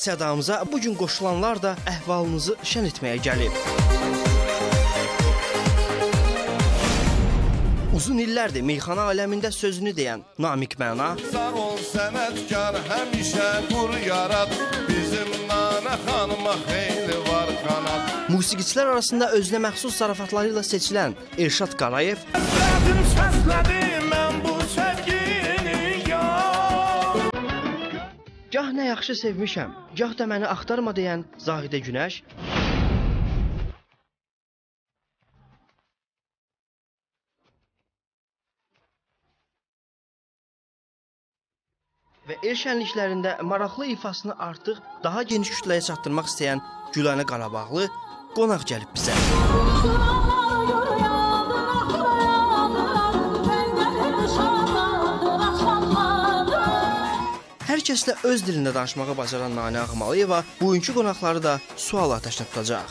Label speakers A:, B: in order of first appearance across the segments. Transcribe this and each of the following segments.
A: sədamıza bugün qoşulanlar da əhvalınızı şən etməyə gəlib. Uzun illərdir meyxana aləmində sözünü deyən Namiq Məna
B: Sağ ol sənətkar, həmişə qur yarat, bizim Nanə xanıma xeyli var qanat.
A: Musiqiçilər arasında özünə məxsus zarafatlarıyla seçilən Elşad Qarayev gah nə yaxşı sevmişəm, gah da məni axtarma deyən Zahidə Günəş və el şənliklərində maraqlı ifasını artıq daha geniş kütləyə çatdırmaq istəyən Gülanə Qarabağlı qonaq gəlib bizə. Hər kəslə öz dilində danışmağı bacaran Nanə Ağmalayeva bugünkü qonaqları da sual atəşinə tutacaq.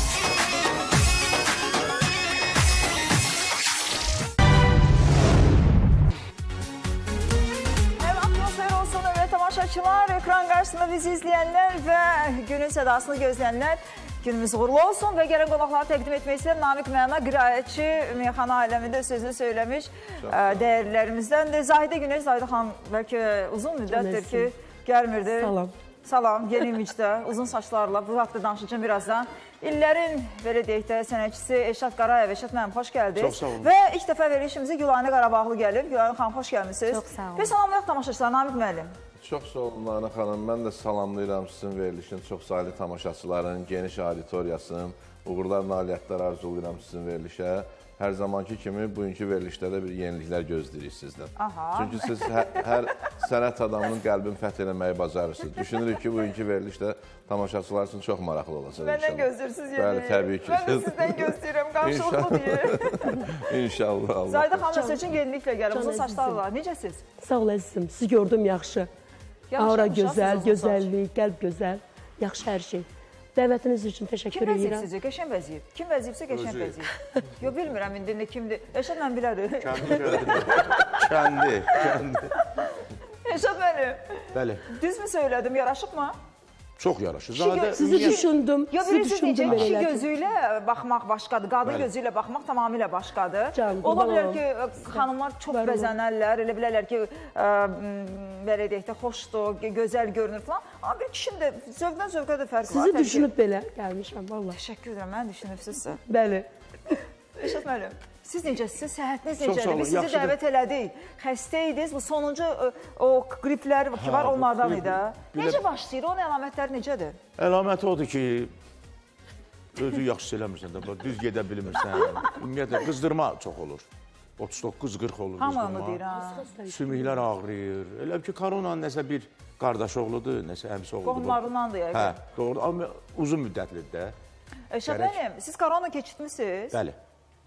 C: Ekran qarşısında bizi izləyənlər və günün sədasını gözləyənlər günümüz uğurlu olsun və gələn qonaqları təqdim etmək istəyirəm. Namiq Məna qiraətçi, meyxana aləmində sözünü söyləmiş dəyərlərimizdən. Zahidə Günəş, Zahidə xanım bəlkə uzun müddətdir ki gəlmirdi.
D: Salam.
C: Salam, yeni imicdə, uzun saçlarla bu haqda danışacağım birazdan. İllərin, belə deyək də, sənətçisi Elşad Qarayev. Elşad mənim, xoş gəldiniz.
D: Çox sağ olun.
C: Və ilk dəfə verilişimizi Gülanə Qarabağlı gəlib. Gülanə xanım, xoş gəlmişsiniz.
D: Çox sağ olun.
C: Və salamlayaq tamaşaçılar, Namiq müəllim.
B: Çox sağ olun Nanə xanım, mən də salamlayıram sizin verilişin çox sayılı tamaşaçıların, geniş auditoriyasının, uğurlar, nailiyyətlər arzulayıram sizin verilişə. Hər zamanki kimi bugünkü verilişdə də bir yeniliklər gözləyirik sizdən. Çünki siz hər sənət adamının qəlbini fəth eləməyi bacarırsınız. Düşünürük ki, bugünkü verilişdə tamaşaçılar üçün çox maraqlı olacaq.
C: Məndən gözləyirsiniz yeni.
B: Bəli, təbii ki.
C: Mən də sizdən gözləyirəm, qarşılıqlı deyir.
B: İnşallah.
C: Zahidə xanım, məsəl üçün yeniliklə gəlib, uzun saçlar var. Necəsiz?
D: Sağ ol əzizim, sizi gördüm yaxşı. Aura gözəl, gözəllik, qəlb gözəl, yaxşı hər şey. Dəvətiniz üçün təşəkkür edirəm.
C: Kim vəziyib sizcə? Qəşən vəziyib. Kim vəziyibsə qəşən vəziyib. Yox, bilmirəm indi nə kimdir. Elşad mən bilərim.
B: Kəndi.
C: Elşad mənim.
E: Bəli.
C: Düzmü söylədim, yaraşıb mı?
E: Çox yaraşır.
D: Sizi düşündüm,
C: sizi düşündüm. Kişi gözü ilə baxmaq başqadır, qadın gözü ilə baxmaq tamamilə başqadır. Ola bilər ki, xanımlar çox bəzənərlər, elə bilərlər ki, belə deyək də, xoşdur, gözəl görünür falan. Amma bir kişinin də zövqdən zövqə də fərq var.
D: Sizi düşünüb belə gəlmişəm, vallahi.
C: Təşəkkür edirəm, mənə düşünübsünüzsə.
D: Bəli.
C: Elşad müəllim, siz necəsiniz? Səhhətiniz necədir? Biz sizi dəvət elədik. Xəstə idiniz, bu sonuncu o qriplər ki var, onlardan idi. Necə başlayır? Onun əlamətləri necədir?
E: Əlaməti odur ki, özü yaxşı eləmirsən də, düz gedə bilmirsən. Ümumiyyətlə, qızdırma çox olur. 39-40 olur qızdırma.
C: Hamı onu deyir, ha.
E: Sümüklər ağrıyır. Elə ki, koronanın nəsə bir qardaş oğludur, nəsə əmsi oğludur.
C: Qohumlarındandır yəqin.
E: Hə, doğru. Amma uzun müddətlidir də.
C: Elşad müəllim, siz korona keçirtmişsiniz?
E: Bəli.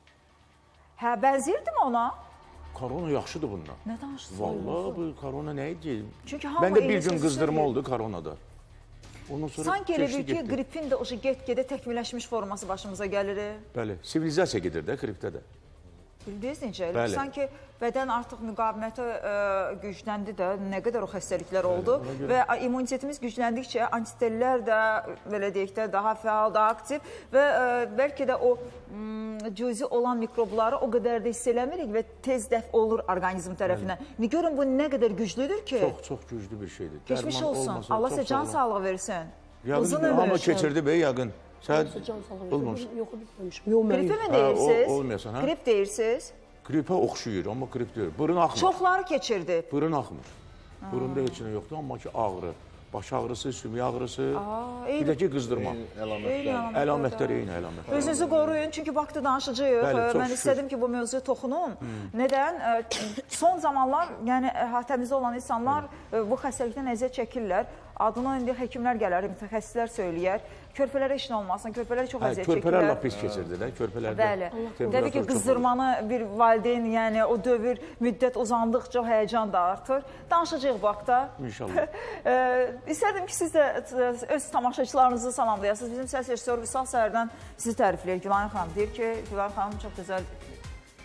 C: Hə, bənziyirdi mi ona?
E: Korona yaxşıdır bundan.
C: Nə danışırsınız?
E: Vallahi bu korona nə idi?
C: Çünki hamı
E: Məndə bir gün qızdırma oldu koronada. Ondan sonra
C: sanki elə bir ki, qripin də o get-gedə təkmilləşmiş forması başımıza gəlir.
E: Bəli, sivilizasiya gedir də qripdə də.
C: Bildiniz necə? Sanki bədən artıq müqaviməti gücləndi də, nə qədər o xəstəliklər oldu və immunitetimiz gücləndikcə antitellər də, belə deyək də, daha fəal, daha aktiv və bəlkə də o cüzi olan mikrobları o qədər də hiss eləmirik və tez dəf olur orqanizm tərəfindən. Görün, bu nə qədər güclüdür ki?
E: Çox güclü bir şeydir.
C: Geçmiş olsun. Allah sizə can sağlığı versin.
E: Uzun ömür. Amma keçirdi be, yəqin. Sən olmamışsın.
D: Yox, bilməmişim.
C: Qripi mi deyirsiniz?
E: Olmayasan, hə?
C: Qrip deyirsiniz?
E: Qripə oxşuyur, amma qrip deyir. Burun axmır.
C: Çoxları keçirdi.
E: Burun axmır. Burunda heç nə yoxdur, amma ki ağrı. Baş ağrısı, sümük ağrısı, bir də ki qızdırma. Əlamətlər eyni əlamətlər.
C: Özünüzü qoruyun, çünki vaxtı danışacağıq. Mən istədim ki, bu mövzuya toxunum. Nədən? Son zamanlar, yəni əhatəmizdə olan insanlar bu xəstəlikdən əziyyət çəkirlər. Adına indi həkimlər gələr, mütəxəssislər söyləyər. Körpələrə işin olmasın, körpələr çox əziyyət çəkirlər.
E: Körpələr lap pis keçirdi də, körpələrdə.
C: Bəli. Təbii ki, qızdırmanı bir valideyn, yəni o dövr, müddət uzandıqca həyəcan da artır. Danışacağıq bu haqda.
E: İnşallah.
C: İstərdim ki, siz də öz tamaşaçılarınızı salamlayasınız. Bizim səs rejissoru Vüsal Səhərdən sizi tərifləyir. Gülanə xanım deyir ki, Gülanə xanım çox gözəl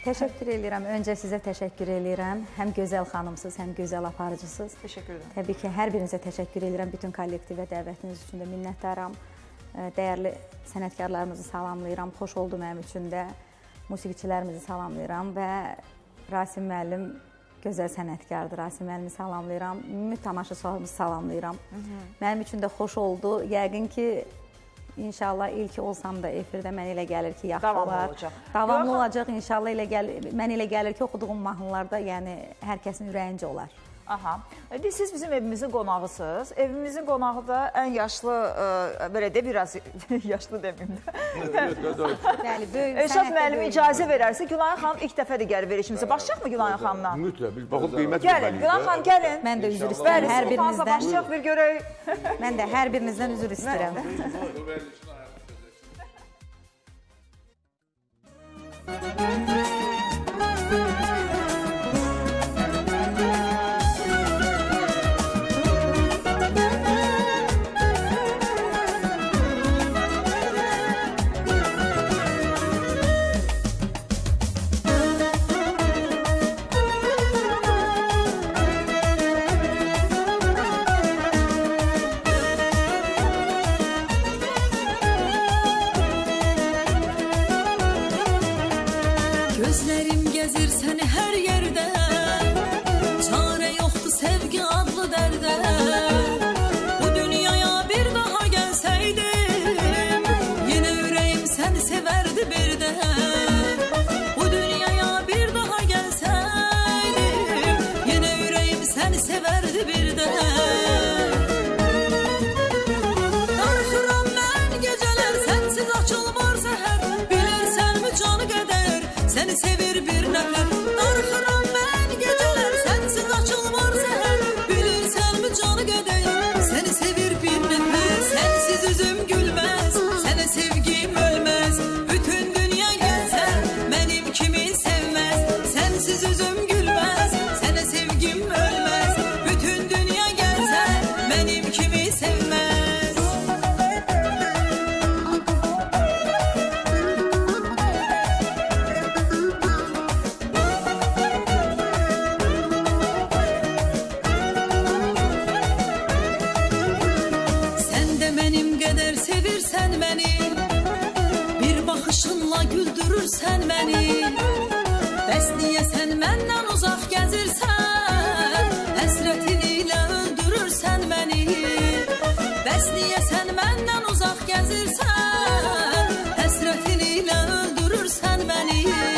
F: Təşəkkür edirəm. Öncə sizə təşəkkür edirəm. Həm gözəl xanımsınız, həm gözəl aparıcısınız.
C: Təşəkkür edirəm.
F: Təbii ki, hər birinizə təşəkkür edirəm. Bütün kollektivə dəvətiniz üçün də minnətdaram. Dəyərli sənətkarlarımızı salamlayıram. Xoş oldu mənim üçün də. Musiqiçilərimizi salamlayıram və Rasim müəllim gözəl sənətkardır. Rasim müəllimi salamlayıram. Ümumi tamaşaçılarımızı salamlayıram. Mənim üçün də xoş oldu. Yəqin ki, İnşallah ilk olsam da efirdə mən elə gəlir ki, yaxşı olar. Davamlı olacaq. İnşallah mən elə gəlir ki, oxuduğum mahnılarda yəni hər kəsin ürəyincə olar.
C: Aha. Siz bizim evimizin qonağısınız. Evimizin qonağı da ən yaşlı, belə də biraz yaşlı deməyim də. Elşad müəllim icazə verərsə, Gülayan xanım ilk dəfədir gəlir verişimizə. Başlayaq mı Gülayan xanımla?
E: Mütləq, biz baxıb qiymət
C: gəlin, Gülayan xanım gəlin.
F: Mən də üzr istəyirəm hər birinizdən.
C: Başlayaq bir görək.
F: Mən də hər birinizdən üzr istəyirəm.
G: Gözlerim gezir seni her yerde, çare yoktu sevgi adlı derde. Bu dünyaya bir daha gelseydim, yine yüreğim seni severdi bir de. Bu dünyaya bir daha gelseydim, yine yüreğim seni severdi bir de. Darxıram ben geceler sensiz açılmaz seher, bilirsen mi canı keder, seni sevir bir nəfər. Darxıram mən gecələr sensiz açılmaz seher, bilirsən mi canı qədər, seni sevir bir nəfər. Sensiz üzüm gülməz, sənə sevgim ölməz, bütün dünya gəlsə mənim kimi sevməz. Sensiz üzüm gülməz, sənə sevgim ölməz, bütün dünya gəlsə mənim kimi sevməz. Sevirsən məni, bir baxışınla güldürürsən məni. Bəs niyə sən məndən uzaq gəzirsən, həsrətin ilə öldürürsən məni. Bəs niyə sən məndən uzaq gəzirsən, həsrətin ilə öldürürsən məni.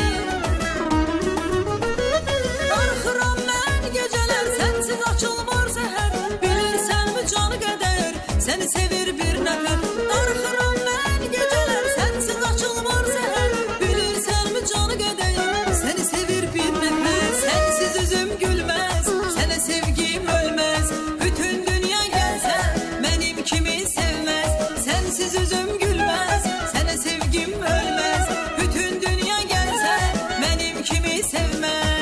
G: Darxıram mən gecələr sensiz açılmaz seher, bilirsən mi canı qədər, səni sevir bir nəfər. Darxıram mən gecələr sensiz açılmaz seher, bilirsən mi canı qədər, səni sevir bir nəfər. Sensiz üzüm gülməz, sənə sevgim ölməz, bütün dünya gəlsə mənim kimi sevməz. Sensiz üzüm gülməz, sənə sevgim ölməz, bütün dünya gəlsə mənim kimi sevməz.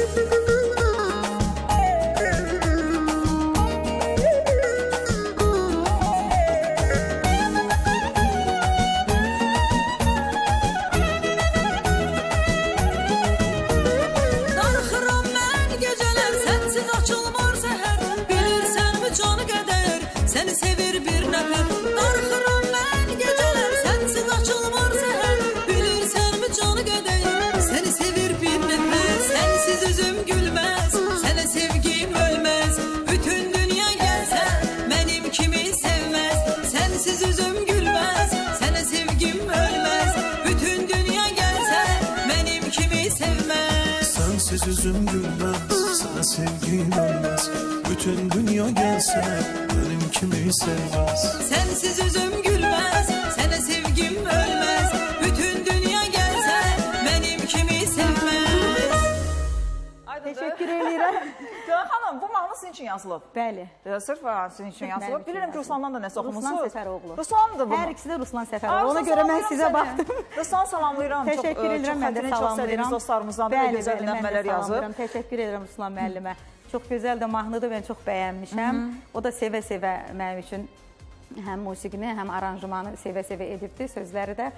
G: Seni sevir bir nəfər. Darxıram mən gecələr sensiz açılmaz seher, bilirsən mi canı qədər, səni sevir bir nəfər. Sensiz üzüm gülməz, sənə sevgim ölməz, bütün dünya gəlsə mənim kimi sevməz. Sensiz üzüm gülməz, sənə sevgim ölməz, bütün dünya gəlsə mənim kimi sevməz.
H: Sensiz üzüm gülməz, sənə sevgim ölməz, bütün dünya gəlsə mənim kimi sevməz.
G: Sensiz üzüm gülməz, sənə sevgim ölməz, bütün dünya gəlsə mənim kimi sevməz.
C: Teşekkür edirəm. Gülayan xanım, bu mahnı sizin üçün yazılıb.
F: Bəli.
C: Sırf sizin üçün yazılıb. Bilirəm ki, Ruslandan da nəsə oxumusunuz.
F: Ruslan Səfəroğlu.
C: Ruslandır bu.
F: Hər ikisi də Ruslan Səfəroğlu. Ona görə mən sizə baxdım.
C: Ruslan salamlayıram.
F: Təşəkkür edirəm, mən də
C: Çox sevdiyiniz
F: salamlayıram.
C: dostlarımızdan da gözəl dinləmələr yazıb.
F: Təşəkkür edirəm Ruslan müəllimə. Çox gözəl də mahnıdır, mən çox bəyənmişəm. O da sevə-sevə mənim üçün həm musiqini, həm aranjmanı sevə-sevə edibdir, sözləri də.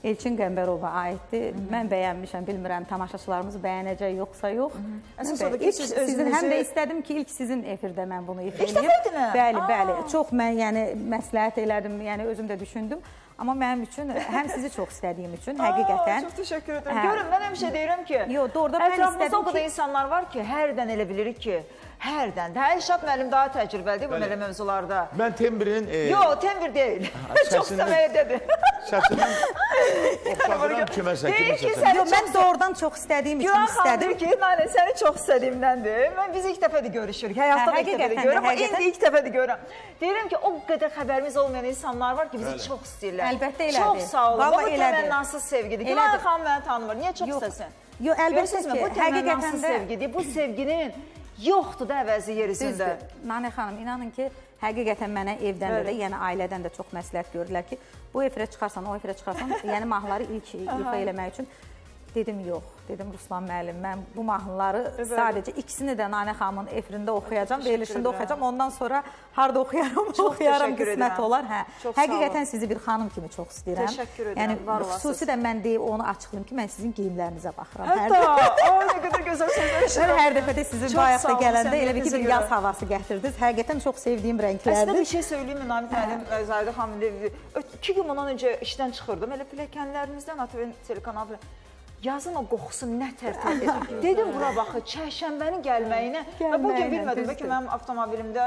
F: Elçin Qəmbərova aiddir. Mən bəyənmişəm, bilmirəm tamaşaçılarımız bəyənəcək yoxsa yox.
C: Əsas odur ki, siz özünüzü...
F: Həm də istədim ki, ilk sizin efirdə mən bunu efir edeyim.
C: İlk dəfə idimi?
F: Bəli, bəli. Çox mən yəni məsləhət elədim, yəni özüm də düşündüm. Amma mənim üçün, həm sizi çox istədiyim üçün, həqiqətən...
C: Çox təşəkkür edirəm. Görün, mən həmişə deyirəm ki,
F: ətrafımızda
C: o qədər insanlar var ki, hərdən elə bilirik ki, hərdən. Əlşad müəllim daha təcrübəlidir bu belə mövzularda.
E: Mən Tembirin...
C: Yox, Tembir deyil. Çox səməyyədədir.
E: Səsindən oxşadıram kiməsə, kiməsə.
F: Yox, mən doğrudan çox istədiyim üçün istədim.
C: Güran xanım deyir ki, Nalə, səni çox istədiyimdəndir. Biz ilk dəfədir görüşürük. Həyatda da ilk dəfədir görürüm, amma indi ilk dəfədir görürəm. Deyirəm ki, o qədər xəbərimiz olmayan insanlar var ki, bizi çox istəyirlər.
F: Əlbəttə elədir.
C: Çox sağ olun. Bu təmənnasız sevgidir. Güran xanım məni tanımır. Niyə çox istəsin?
F: Yox, əlbəttə ki,
C: bu təmənnasız sevgidir. Bu sevginin yoxdur da əvəzi yer üzündə.
F: Nanə xanım, inanın ki, həqiqətən mənə evdən də, yəni ailədən də çox məsləhət görürlər ki, bu efirə çıxarsan, o efirə çıxarsan, yəni mahnıları ilk ifa eləmək üçün dedim yox. Dedim Ruslan müəllim, mən bu mahnıları sadəcə ikisini də Nanə xanımın efirində oxuyacam, verilişində oxuyacam. Ondan sonra harada oxuyaram, qismət olar. Həqiqətən sizi bir xanım kimi çox istəyirəm.
C: Təşəkkür edirəm, var olasınız.
F: Xüsusi də mən deyib onu açıqlayım ki, mən sizin geyimlərinizə baxıram.
C: Hətta, nə qədər gözəl sözlər işlərim.
F: Hər dəfə də sizin bu ayaqda gələndə elə bir ki, bir yaz havası gətirdiniz. Həqiqətən çox sevdiyim rənglərdir.
C: Əslində bir şey söyləyeyim mi, Namik müəllim, Zahirə xanım, 2 gün bundan öncə işdən çıxırdım. Elə pilləkənlərinizdən ATV telekanal yazın o qoxusu nə tərtədir. Dedim bura baxı, çərşənbənin gəlməyinə. Bu gün bilmədim ki, mənim avtomobilimdə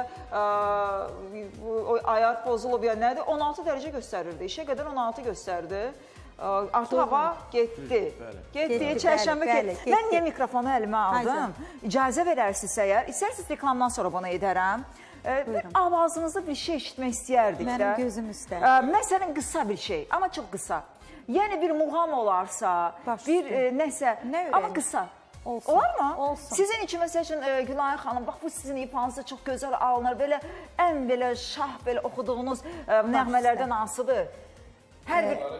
C: ayar pozulub ya nədir? 16 dərəcə göstərirdi. İşə qədər 16 göstərdi. Artıq hava getdi. Getdi, çərşənbə getdi. Mən niyə mikrofonu əlimə aldım? İcazə verərsinizsə əgər, istərsiniz reklamdan sonra bunu edərəm. Avazınızda bir şey eşitmək istəyərdik də.
F: Mənim gözüm üstə.
C: Məsələn, qısa bir şey, amma çox qısa. Yəni bir muğam olarsa, bir nəsə, amma qısa. Olar mı?
F: Olsun.
C: Sizin için məsəl üçün Gülayə xanım, bax bu sizin ifanızda çox gözəl alınır. Belə ən belə şah belə oxuduğunuz nəğmələrdən hansıdır? Hər bir...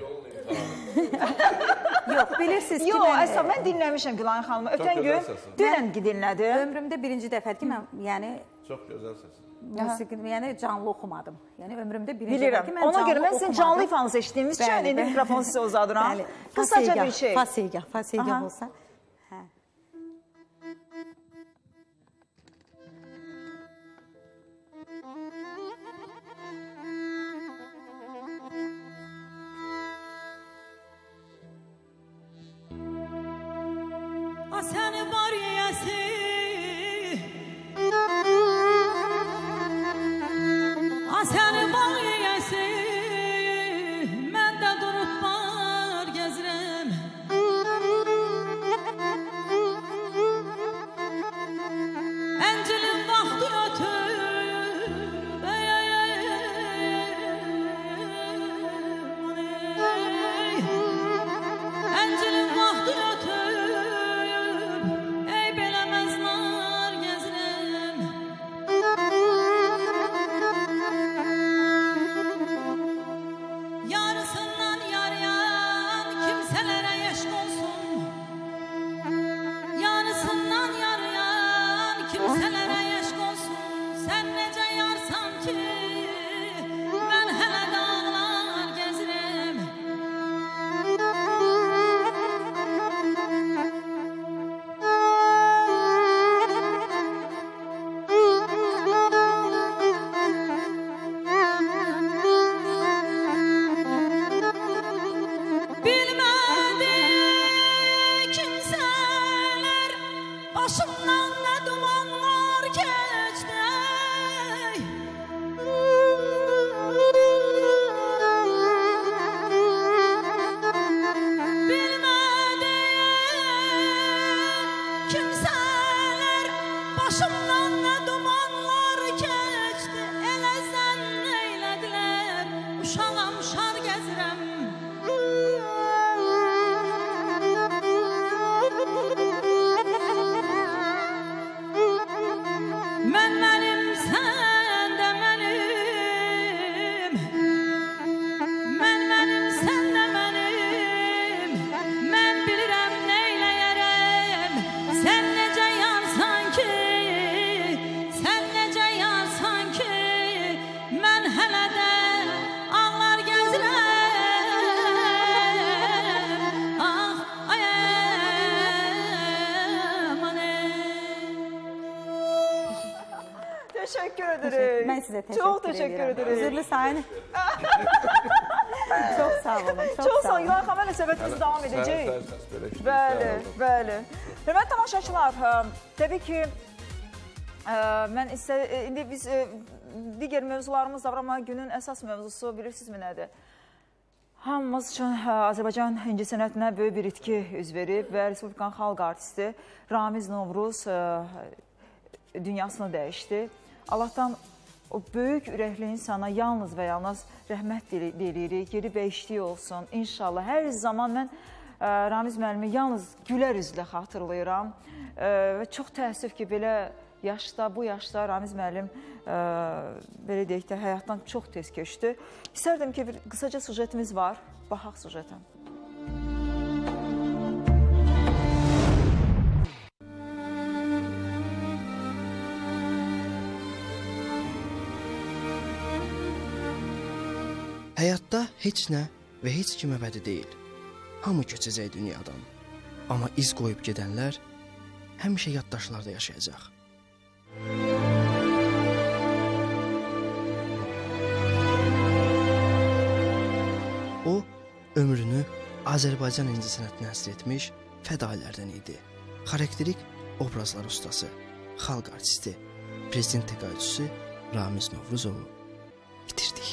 F: Yox, bilirsiniz ki,
C: mən dinləmişəm Gülayə xanımı. Ötən gün, dünən dinlədim.
F: Ömrümdə birinci dəfədir ki, mən, yəni...
B: Çox gözəl səsin.
F: Musiqini, yəni canlı oxumadım. Yəni ömrümdə birinci
C: dəfə ki, mən canlı oxumadım. Ona görə mən sizin canlı ifanızı eşitdiyimiz üçün indi mikrofonu sizə uzadıram. Qısaca bir şey.
F: Faseygah olsa.
G: Səni var yiyəsi səni var yiyəsi mən də durub var gəzirəm əncilin vaxtı ötüb əncilin vaxtı ötüb başımdan ne dumanlar
C: təşəkkür edirik.
F: Mən sizə təşəkkür edirəm.
C: Çox təşəkkür edirik.
F: Üzürlü sayın. Çox sağ olun.
C: Çox sağ olun. İlhan xanım, hələ söhbətimiz davam edəcək. Bəli, bəli. Hörmətli tamaşaçılar, təbii ki, mən indi biz digər mövzularımız da var, amma günün əsas mövzusu bilirsinizmi nədir? Hamımız üçün Azərbaycan incəsənətinə böyük bir itki üz verib və Respublikanın xalq artisti Ramiz Novruz dünyasını dəyişdi. Allahdan o böyük ürəkli insana yalnız və yalnız rəhmət deyirik, geri bəişliyi olsun. İnşallah hər zaman mən Ramiz müəllimi yalnız gülər üzlə xatırlayıram və çox təəssüf ki, belə yaşda, bu yaşda Ramiz müəllim belə deyək də həyatdan çox tez keçdi. İstərdim ki, bir qısaca sujetimiz var. Baxaq sujetə.
A: Həyatda heç nə və heç kim əbədi deyil. Hamı keçəcək dünyadan. Amma iz qoyub gedənlər həmişə yaddaşlarda yaşayacaq. O, ömrünü Azərbaycan incəsənətinə həsr etmiş fədailərdən idi. Xarakterik obrazlar ustası, xalq artisti, prezident təqaüdçüsü Ramiz Novruzovu itirdik.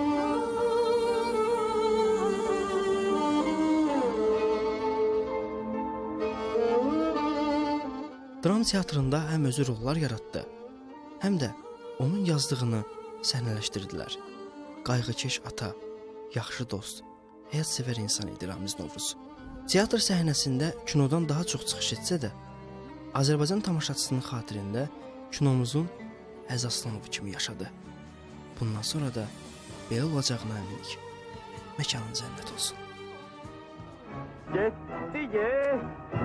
A: Dram teatrında həm özü rollar yaratdı, həm də onun yazdığını səhnələşdirdilər. Qayğıkeş ata, yaxşı dost, həyatsevər insan idi Ramiz Novruz. Teatr səhnəsində kinodan daha çox çıxış etsə də, Azərbaycan tamaşaçısının xatirində kinomuzun əzaslanığı kimi yaşadı. Bundan sonra da belə olacağına əminik. Məkanın cənnət olsun.
I: Getdi, get.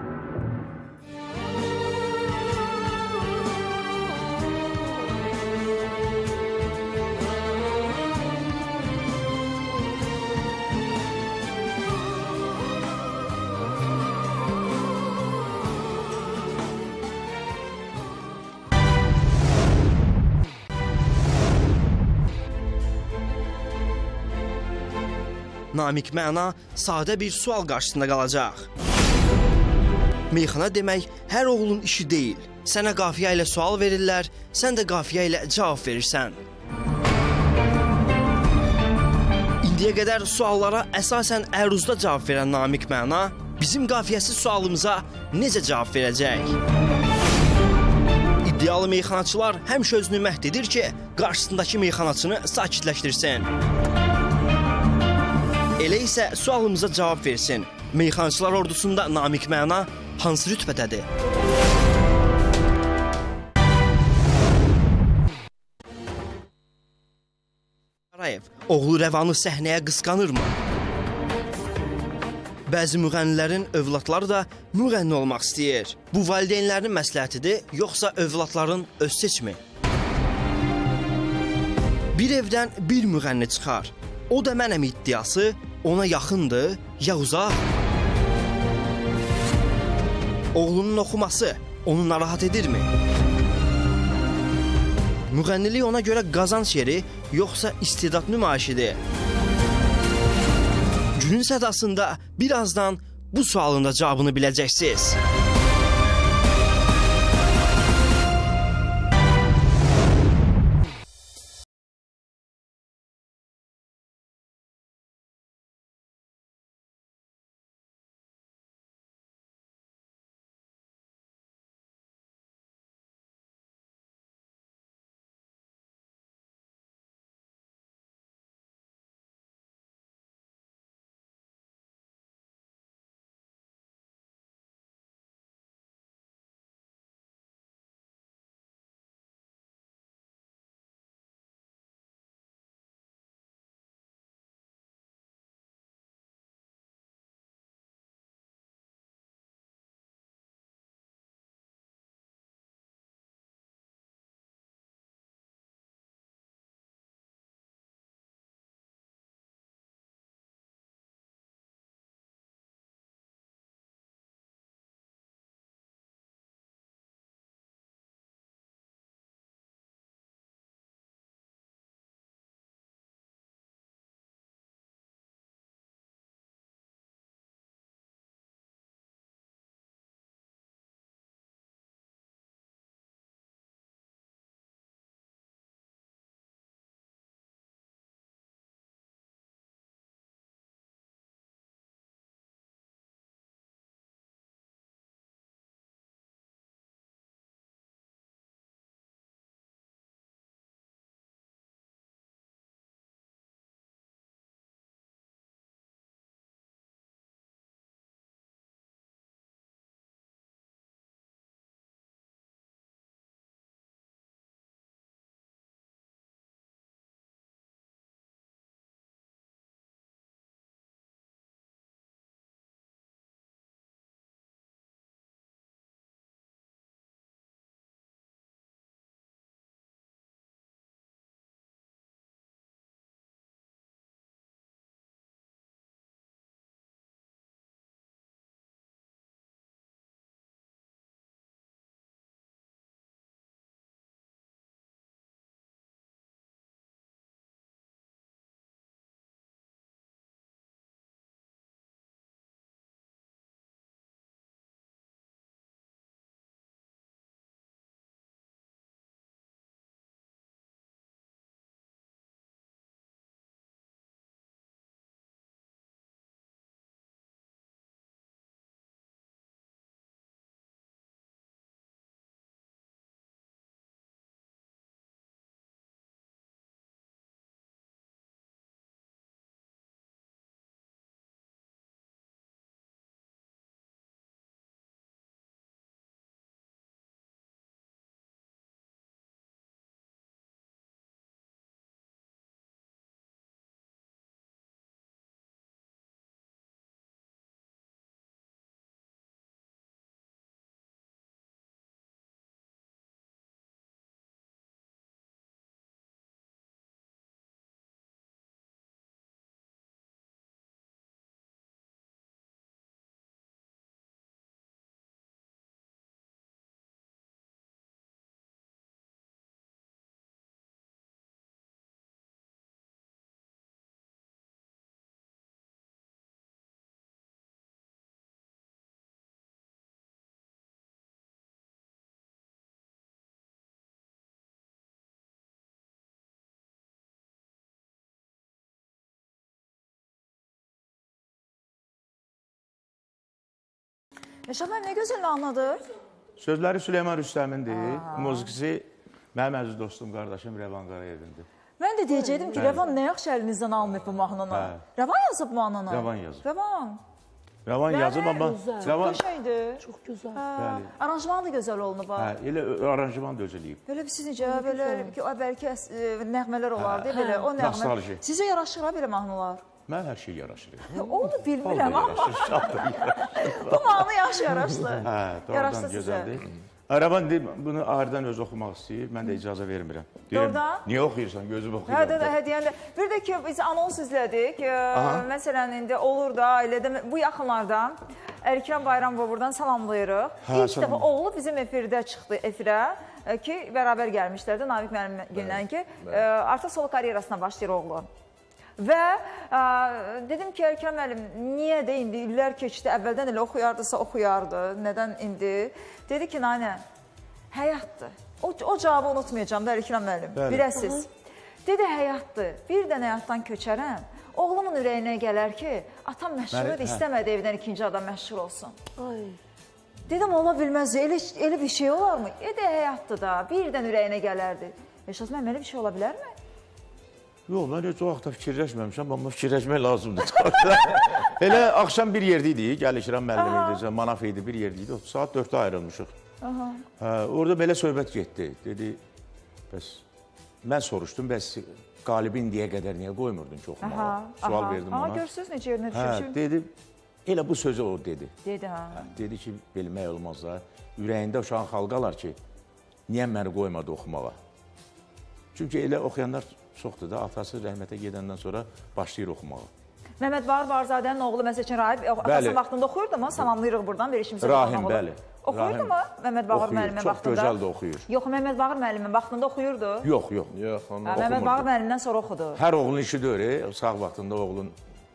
A: Namik Məna sadə bir sual qarşısında qalacaq. Meyxana demək hər oğlun işi deyil. Sənə qafiyə ilə sual verirlər, sən də qafiyə ilə cavab verirsən. İndiyə qədər suallara əsasən əruzda cavab verən Namik Məna bizim qafiyəsiz sualımıza necə cavab verəcək? İddialı meyxanaçılar həmişə özünü məhd edir ki, qarşısındakı meyxanaçını sakitləşdirsin. Elə isə sualımıza cavab versin. Meyxanaçılar ordusunda Namik Məna hansı rütbədədir? Qarayev, oğlu Rəvanı səhnəyə qısqanırmı? Bəzi müğənnilərin övladları da müğənni olmaq istəyir. Bu valideynlərin məsləhətidir, yoxsa övladların öz seçimi? Bir evdən bir müğənni çıxar. O da mənəm iddiası ona yaxındır, ya uzaq? Oğlunun oxuması onu narahat edirmi? Müğənnilik ona görə qazanc yeri, yoxsa istedad nümayişidir? Günün sədasında birazdan bu sualın da cavabını biləcəksiniz.
C: Rəşad müəllim, nə gözəl mahnıdır.
E: Sözləri Süleyman Rüstəmindir, muzikisi mənim əziz dostum, qardaşım Rəvan Qarayevimdir.
C: Mən də deyəcəkdim ki, Rəvan nə yaxşı əlinizdən almayıb bu mahnını. Rəvan yazıb bu mahnını.
E: Rəvan yazıb.
C: Rəvan
E: yazıb, amma Rəvan
C: qəşəngdir.
D: Çox gözəl.
C: Aranjman da gözəl olunub.
E: Elə aranjman da özələyib.
C: Belə bir siz necə, belə ki, bəlkə nəğmələr olardı, belə o nəğmə.
E: Nostalji.
C: Sizə yaraşır ha belə mahnılar?
E: Mən hər şey yaraşır.
C: Onu bilmirəm, amma bu mahnı yaxşı yaraşdı.
E: Doğrudan gözəldir. Rəvan bunu ayrıdan öz oxumaq istəyir, mən də icazə vermirəm.
C: Doğrudan?
E: Niyə oxuyursan, gözüm oxuyur.
C: Hədiyəndə. Bir də ki, biz anons izlədik. Məsələn, indi olur da ailədə, bu yaxınlarda Əlikrəm Bayramova buradan salamlayırıq. İlk dəfə oğlu bizim efirdə çıxdı, efirə ki, bərabər gəlmişlər də Namiq müəllimlə ki, artıq solo karyerasına başlayır oğlu. Və dedim ki, Əlikrəm müəllim, niyə də indi illər keçdi, əvvəldən elə oxuyardısa oxuyardı, nədən indi? Dedi ki, nanə, həyatdır. O cavabı unutmayacağım da Əlikrəm müəllim, biləsiz. Dedi, həyatdır, bir dənə həyatdan köçərəm, oğlumun ürəyinə gələr ki, atam məşhur istəmədi evdən ikinci adam məşhur olsun. Dedim, ola bilməz, elə bir şey olarmı? Dedi, həyatdır da, birdən ürəyinə gələrdi. Rəşad müəllim, elə bir şey ola bilərmi?
E: Yox, mən heç o vaxtda fikirləşməmişəm, amma fikirləşmək lazımdır. Elə axşam bir yerdəydik, Əlikrəm müəllim idi, Manaf idi, bir yerdəydik, saat 4-də ayrılmışıq. Orada belə söhbət getdi, dedi, bəs mən soruşdum, bəs qalibi indiyə qədər niyə qoymurdun ki, oxumağa? Sual verdim ona.
C: Görürsünüz, necə yerinə düşmüşüm?
E: Dedi, elə bu sözü o dedi.
C: Dedi
E: ki, bilmək olmaz da, ürəyində uşağın xalqalar ki, niyə məni qoymadı oxumağa? Çünki elə oxuyanlar çoxdur da, atası rəhmətə gedəndən sonra başlayır oxumağa.
C: Məhəmməd Bağır-Bağırzadənin oğlu, məsəl üçün Rahib, atası vaxtında oxuyurdu mu? Salamlayırıq buradan, verişimizə
E: Rahim, bəli.
C: Oxuyurdu mu Məhəmməd Bağır müəllimin vaxtında?
E: Çox gözəl də oxuyur.
C: Yox, Məhəmməd Bağır müəllimin vaxtında oxuyurdu.
E: Yox.
C: Məhəmməd Bağır müəllimdən sonra oxudu.
E: Hər oğlun işi deyir, sağ vaxtında oğlun.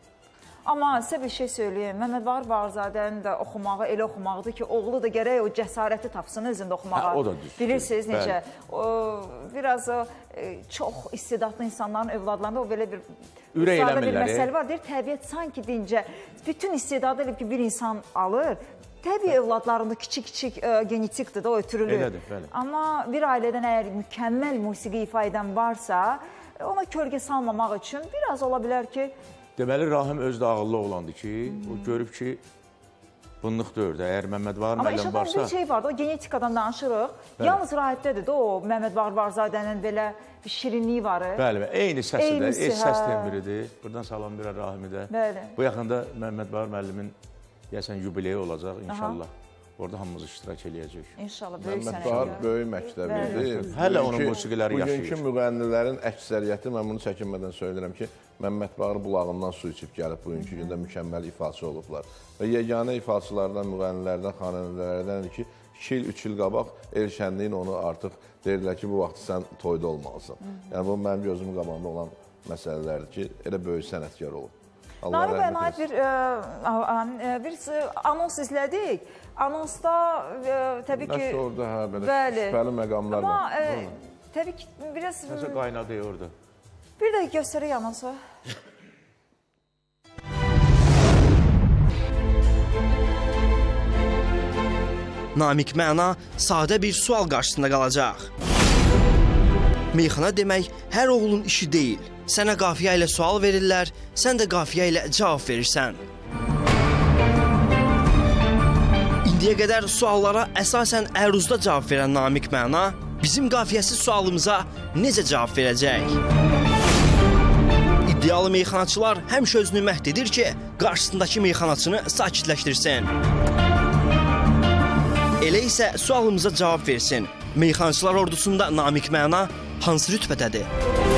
C: Amma sizə bir şey söyləyeyim, Məhəmməd Bağır-Bağırzadənin də oxumağı elə oxumaqdır ki, oğlu da gərək o cəsarəti tapsın özündə oxumağa.
E: O da düzdür.
C: Bilirsiniz necə, biraz çox istedadlı insanların övladlarında o belə bir məsələ var. Deyir, təbiət sanki dincə, bütün istedadı elə ki, bir insan alır, təbii övladlarında kiçik-kiçik genetikdir da, o ötürülür.
E: Elədir, bəli.
C: Amma bir ailədən əgər mükəmməl musiqi ifa edən varsa, ona kölgə salmamaq üçün biraz ola bilər ki,
E: deməli, Rahim özü də ağıllı oğlandı ki, o görüb ki, bınlıq dördü. Əgər Məhəmməd Bağır müəllim varsa...
C: Amma bir şey vardı, o genetikadan danışırıq. Yalnız Rahibdədir də o Məhəmməd Bağır-Bağırzadənin belə bir şirinliyi var.
E: Bəli, eyni səsidir, səs tembridir. Buradan salam verər Rahimi də. Bu yaxında Məhəmməd Bağır müəllimin deyəsən yubileyi olacaq inşallah. Orada hamımız iştirak eləyəcək.
C: İnşallah, böyük sənət.
B: Məhəmməd Bağır böyük məktəbidir.
E: Hələ onun musiqiləri yaşayır.
B: Bugünkü müğənnilərin əksəriyyəti, mən bunu çəkinmədən söyləyirəm ki, Məhəmməd Bağır bulağından su içib gəlib bugünkü gündə mükəmməl ifaçı olublar. Və yeganə ifaçılardan, müğənnilərdən, xanəndələrdən ki, 2 il, 3 il qabaq el şənliyin onu artıq deyirlər ki, bu vaxt sən toyda olmalısan. Yəni, bu mənim gözümün qabağında olan məsələlərdir ki, elə böyük sənətkar olub.
C: Namiq bəyə aid bir anons izlədik. Anonsda təbii ki...
B: Nəsə orada, belə şübhəli məqamlar var.
C: Amma təbii ki, biraz...
E: Nəsə qaynadı orada.
C: Bir də göstərək anonsu.
A: Namiq Məna sadə bir sual qarşısında qalacaq. Meyxana demək hər oğlun işi deyil. Sənə qafiyə ilə sual verirlər, sən də qafiyə ilə cavab verirsən. İndiyə qədər suallara əsasən əruzda cavab verən Namiq Məna bizim qafiyəsiz sualımıza necə cavab verəcək? İddialı meyxanaçılar həmişə özünü məhd edir ki, qarşısındakı meyxanaçını sakitləşdirsin. Elə isə sualımıza cavab versin. Meyxanaçılar ordusunda Namiq Məna hansı rütbədədir?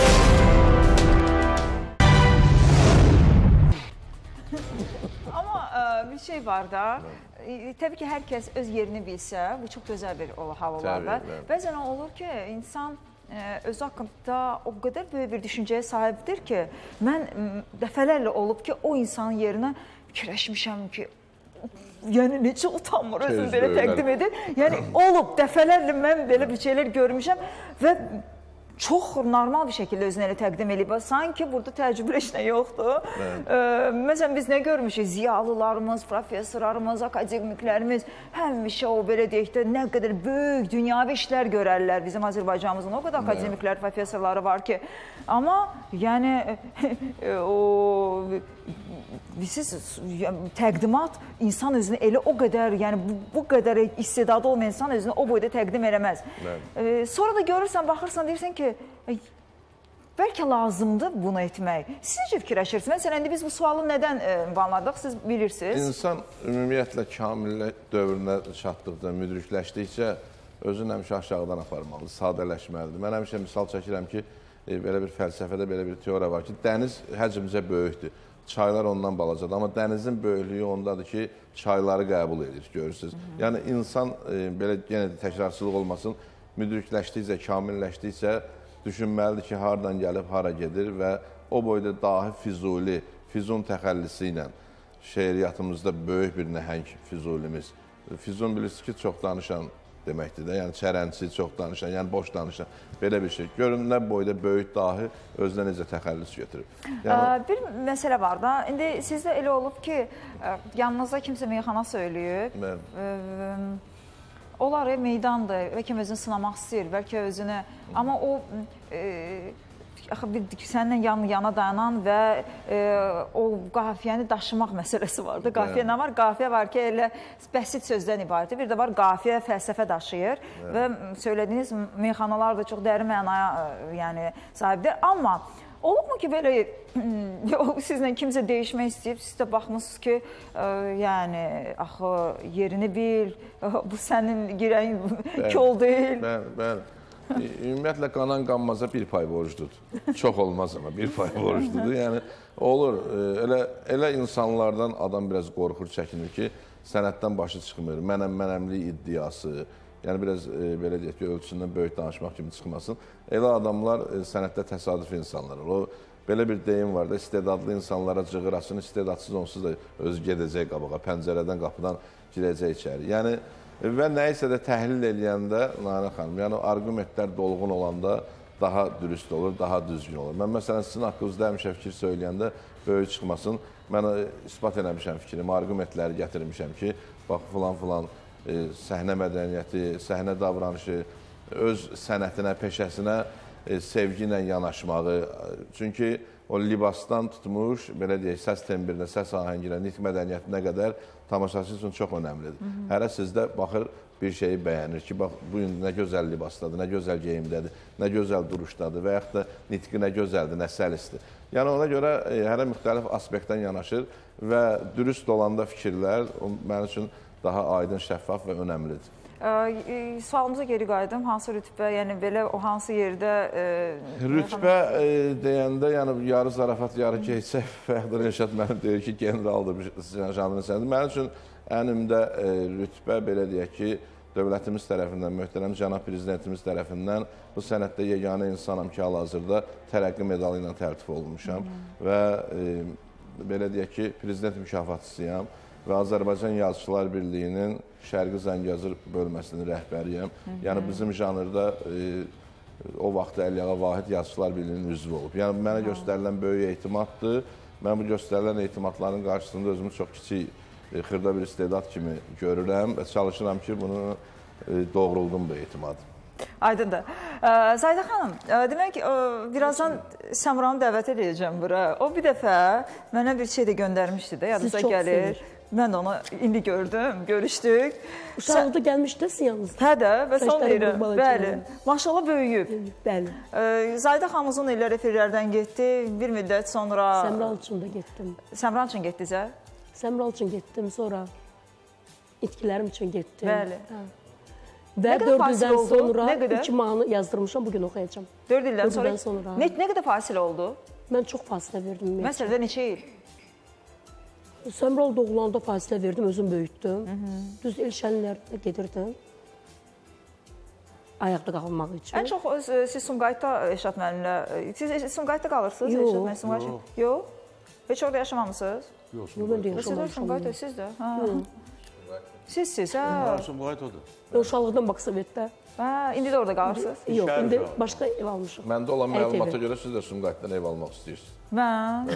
C: Amma bir şey var da, təbii ki, hər kəs öz yerini bilsə, bu çox gözəl bir hal olar da. Bəzən olur ki, insan özü haqqında o qədər böyük bir düşüncəyə sahibdir ki, mən dəfələrlə olub ki, o insanın yerinə fikirləşmişəm ki, yəni necə utanmır özünü belə təqdim edir. Yəni olub, dəfələrlə mən belə bir şeylər görmüşəm və çox normal bir şəkildə özünü elə təqdim edib. Sanki burada təcrübə heç nə yoxdur. Məsələn, biz nə görmüşük? Ziyalılarımız, professorlarımız, akademiklərimiz həmişə o belə deyək də nə qədər böyük dünyavi işlər görərlər. Bizim Azərbaycanımızın o qədər akademiklər, professorları var ki. Amma yəni təqdimat insan özünü elə o qədər, yəni bu qədər istedadı olmayan insan özünü o boyda təqdim eləməz. Sonra da görürsən, baxırsan, deyirsən ki, bəlkə lazımdır bunu etmək. Siz necə fikirləşirsiniz? Məsələn, indi biz bu sualı nədən ünvanladıq, siz bilirsiniz.
B: İnsan ümumiyyətlə kamillik dövrünə çatdıqda, müdrikləşdikcə özünü həmişə aşağıdan aparmalıdır, sadələşməlidir. Mən həmişə misal çəkirəm ki, belə bir fəlsəfədə belə bir teoriya var ki, dəniz həcmcə böyükdür. Çaylar ondan balacadır. Amma dənizin böyüklüyü ondadır ki, çayları qəbul edir, görürsünüz. Yəni, insan, belə yenə də təkrarçılıq olmasın, müdrikləşdikcə, kamilləşdikcə düşünməlidir ki, haradan gəlib, hara gedir və o boyda dahi Füzuli, Füzun təxəllisi ilə şeiriyyatımızda böyük bir nəhəng Füzulimiz. Füzun bilirsiniz ki, çox danışan deməkdir də, yəni çərənçi, çox danışan, yəni boş danışan, belə bir şey. Görün, nə boyda böyük dahi özünə necə təxəllüs götürüb.
C: Bir məsələ var da, indi sizdə elə olub ki, yanınızda kimsə meyxana söyləyib, onlar meydandır, bəlkə özünü sınamaq istəyir, bəlkə özünü, amma o səninlə yana dayanan və o qafiyəni daşımaq məsələsi var da. Qafiyə nə var? Qafiyə var ki, elə bəsit sözdən ibarətdir. Bir də var, qafiyə fəlsəfə daşıyır və söylədiyiniz meyxanalar da çox dərin mənaya sahibdir. Amma olubmu ki, belə sizlə kimsə dəyişmək istəyib, siz də baxmışsınız ki, yəni, axı, yerini bil, bu sənin girəyin kol deyil.
B: Bəli. Ümumiyyətlə, qanan qanmaza bir pay borcludur. Çox olmaz amma bir pay borcludur. Yəni, olur, elə insanlardan adam biraz qorxur, çəkinir ki, sənətdən başı çıxmır, mənəmlik iddiası, yəni biraz, belə deyək ki, ölçüsündən böyük danışmaq kimi çıxmasın. Elə adamlar sənətdə təsadüfi insanlar olur. Belə bir deyim var da, istedadlı insanlara cığır açın, istedadsız onsuz da özü gedəcək qabağa, pəncərədən, qapıdan girəcək içəri. Yəni, və nəyisə də təhlil eləyəndə, Nailə xanım, yəni argumentlər dolğun olanda daha dürüst olur, daha düzgün olur. Mən məsələn sizin haqqınızda həmişə fikir söyləyəndə böyük çıxmasın, mən ispat eləmişəm fikrimi, argumentləri gətirmişəm ki, bax, filan səhnə mədəniyyəti, səhnə davranışı, öz sənətinə, peşəsinə sevgi ilə yanaşmağı, çünki o libasdan tutmuş, belə deyək, səs tembirinə, səs ahənginə, nitq mədəniyyətinə qədər tamaşaçı üçün çox önəmlidir. Hərə sizdə baxır, bir şeyi bəyənir ki, bax, bu gün nə gözəl libasdadır, nə gözəl geyimdədir, nə gözəl duruşdadır və yaxud da nitqi nə gözəldir, nə səlisdir. Yəni, ona görə hərə müxtəlif aspektdən yanaşır və dürüst olanda fikirlər mənim üçün daha aydın, şəffaf və önəmlidir.
C: Sualımıza geri qayıdım. Hansı rütbə, yəni belə o hansı yerdə...
B: Rütbə deyəndə, yəni yarı zarafat, yarı keçək Fəxdir Rəşad mənim deyir ki, generaldır janrın sənədi. Mənim üçün ən ümdə rütbə, belə deyək ki, dövlətimiz tərəfindən, möhtərəm cənab prezidentimiz tərəfindən bu sənətdə yeganə insanam ki, hal-hazırda tərəqqi medalı ilə tərtib olunmuşam və belə deyək ki, prezident mükafatçısıyam və Azərbaycan Yazıçılar Birliyinin Şərqi Zəngəzur bölməsinin rəhbəriyəm. Yəni, bizim janrda o vaxt Əliağa Vahid Yazıçılar Birliyinin üzvü olub. Yəni, mənə göstərilən böyük etimaddır. Mən bu göstərilən etimadların qarşısında özümü çox kiçik, xırda bir istedad kimi görürəm və çalışıram ki, bunu doğruldum bu etimadı.
C: Aydındır. Zayda xanım, demək, birazdan Səmranı dəvət edəcəm bura. O bir dəfə mənə bir şey də göndərmişdi də, yadınıza gəlir. Mən də onu indi gördüm, görüşdük.
D: Uşaqlıqda gəlmişdəsin yalnız.
C: Hə də, və son deyirəm. Bəli, maşallah böyüyüb.
D: Bəli.
C: Zayda xanım uzun illər efirlərdən getdi, bir müddət sonra...
D: Səmral üçün də getdim.
C: Səmral üçün getdinizə?
D: Səmral üçün getdim, sonra itkilərim üçün getdim.
C: Bəli.
D: Və 4 ildən sonra 2 mahnı yazdırmışam, bugün oxuyacam.
C: 4 ildən sonra? Nə qədər fasilə oldu?
D: Mən çox fasilə verdim.
C: Məsələdə neçə il?
D: Səmral doğulanda fasilə verdim, özüm böyütdüm. Düz el şənlərdə gedirdim. Ayaqda qalmaq üçün.
C: Ən çox siz Sumqayıtda Eşat müəllimlə... Siz Sumqayıtda qalırsınız? Yox. Heç orada yaşamamısınız?
D: Yox, mən də yaşamamışam.
C: Siz də? Sizsiz, hə?
E: Sumqayıt odur.
D: Uşaqlıqdan Baksovetdə.
C: İndi də orada qalırsınız?
D: Yox, indi başqa ev almışıq.
B: Məndə olan məlumata görə siz də Sumqayıtdan ev almaq istəyirsiniz.
C: Mən?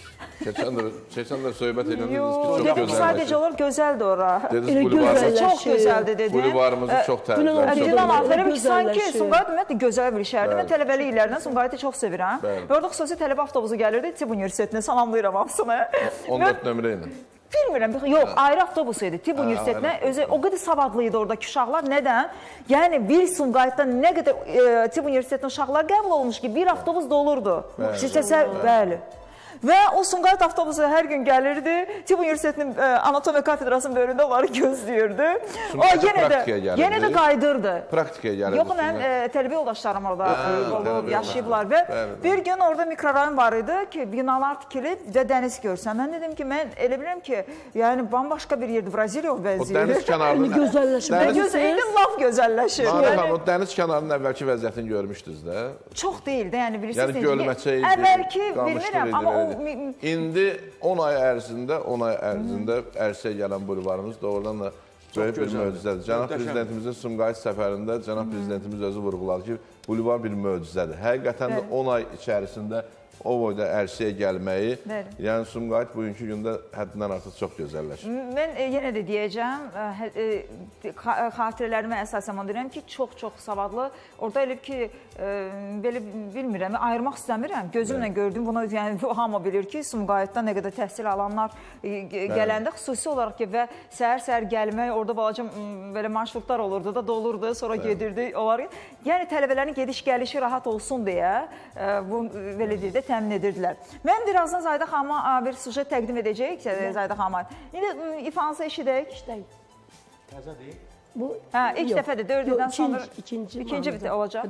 B: Keçən də söhbət edirdiniz ki, çox
C: Dedim ki, sadəcə olaraq gözəldir ora.
B: Dediniz bulvarımız
C: Çox gözəldir dedim.
B: Bulvarımızı çox təriflədim.
C: Dünən aferin ki, sanki Sumqayıt ümumiyyətlə gözəl bir şəhərdir. Mən tələbəlik illərindən Sumqayıtı çox sevirəm. Və orada xüsusi tələbə avtobusu gəlirdi, Tib Universitetinə salamlayıram hamısını.
B: 14 nömrə ilə.
C: Bilmirəm, yox, ayrı avtobus idi Tib Universitetinə. Özü o qədər savadlı idi oradakı uşaqlar. Nədən? Yəni bir Sumqayıtdan nə qədər Tib Universitetinə uşaqlar qəbul olmuş ki, bir avtobus dolurdu. Siz təsəvvür, bəli. Və o Sumqayıt avtobusu hər gün gəlirdi. Tib Universitetinin anatomiya kafedrasının böyründə onları gözləyirdi. O yenə də qaydırdı.
B: Praktikaya gəlirdi.
C: Yox, mən tələbə yoldaşlarım orada olub, yaşayıblar və bir gün orada mikrorayon var idi ki, binalar tikilib və dəniz görsən. Mən dedim ki, mən elə bilirəm ki, yəni bambaşqa bir yerdir, Braziliya bənzəyir.
B: O dəniz kənarının
D: gözəlləşir.
C: İndi laf gözəlləşir.
B: O dəniz kənarının əvvəlki vəziyyətini görmüşdünüz də.
C: Çox deyil də, yəni bilirsiniz.
B: Yəni gölməçə idi.
C: Əvvəlki bilmirəm, amma o
B: İndi 10 ay ərzində ərsəyə gələn bulvarımız doğrudan da böyük bir möcüzədir. Cənab Prezidentimizin Sumqayıt səfərində Cənab Prezidentimiz özü vurğuladı ki, bulvar bir möcüzədir. Həqiqətən də 10 ay içərisində o boyda ərsəyə gəlməyi, yəni Sumqayıt bugünkü gündə həddindən artıq çox gözəlləşir.
C: Mən yenə də deyəcəm, xatirələrimə əsasən deyirəm ki, çox savadlı. Orada elə ki, belə bilmirəm, ayırmaq istəmirəm. Gözümlə gördüm, bunu hamı bilir ki, Sumqayıtdan nə qədər təhsil alanlar gələndə xüsusi olaraq ki, və səhər-səhər gəlmək, orada balaca belə marşrutlar olurdu da, dolurdu, sonra gedirdi. Yəni tələbələrin gediş-gəlişi rahat olsun deyə, belə deyir də, təmin edirdilər. Mən birazdan Zayda xanıma bir sujet təqdim edəcəyik, Zayda xanıma. İndi ifanızı eşidək.
D: Təzə deyil.
C: İlk dəfədir, 4 ildən sonra ikinci olacaq.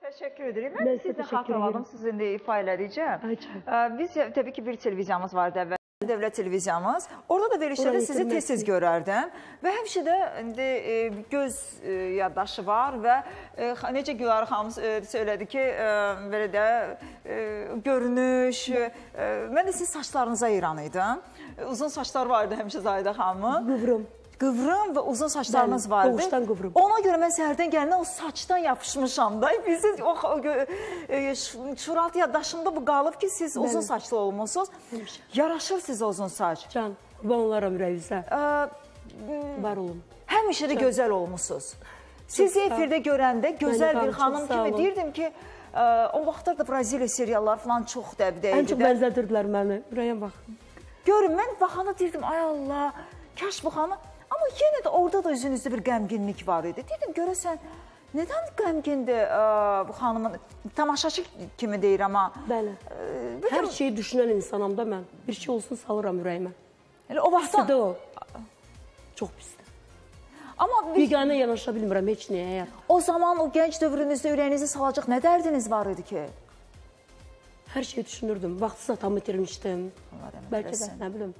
C: Təşəkkür ederim. Mən sizi də xatırladım, sizin də ifa elədikcə. Biz təbii ki bir televiziyamız vardı əvvəl. Dövlət televiziyamız. Orada da verilişlərdə sizi tez-tez görərdim və həmişə də göz yaddaşı var və necə Gülarə xanım söylədi ki, belə də görünüş, mən də sizin saçlarınıza heyran idim. Uzun saçlar vardı həmişə Zahidə xanımın. Qıvrım və uzun saçlarınız vardı.
D: Doğuşdan qıvrım.
C: Ona görə mən səhərdən gəlinə o saçdan yapışmışam da. Bizim şuraltı yaddaşımda bu qalıb ki, siz uzun saçlı olmuşsunuz. Yaraşır sizə uzun saç.
D: Can, qurban olaram ürəyinizə. Var olun.
C: Həmişə də gözəl olmuşsunuz. Sizi efirdə görəndə gözəl bir xanım kimi deyirdim ki, o vaxtlar da Braziliya serialları falan çox dəbdə idi.
D: Ən çox bənzədirdilər məni. Ürəyəm baxın.
C: Görün, mən baxanda deyirdim, ay Allah, kaş bu xanım. Amma yenə də orada da üzünüzdə bir qəmginlik var idi. Dedim, görəsən, nədən qəmgindir bu xanımın, tamaşaçı kimi deyir amma.
D: Bəli, hər şeyi düşünən insanam da mən. Bir şey olsun salıram ürəyimə.
C: O vaxtdan...
D: Pisdir o. Çox pisdir. Biganə yanaşa bilmirəm heç nəyə həyat.
C: O zaman, o gənc dövrünüzdə ürəyinizi salacaq nə dərdiniz var idi ki?
D: Hər şeyi düşünürdüm. Vaxtsız atamı itirmişdim. Bəlkə də, nə bilim,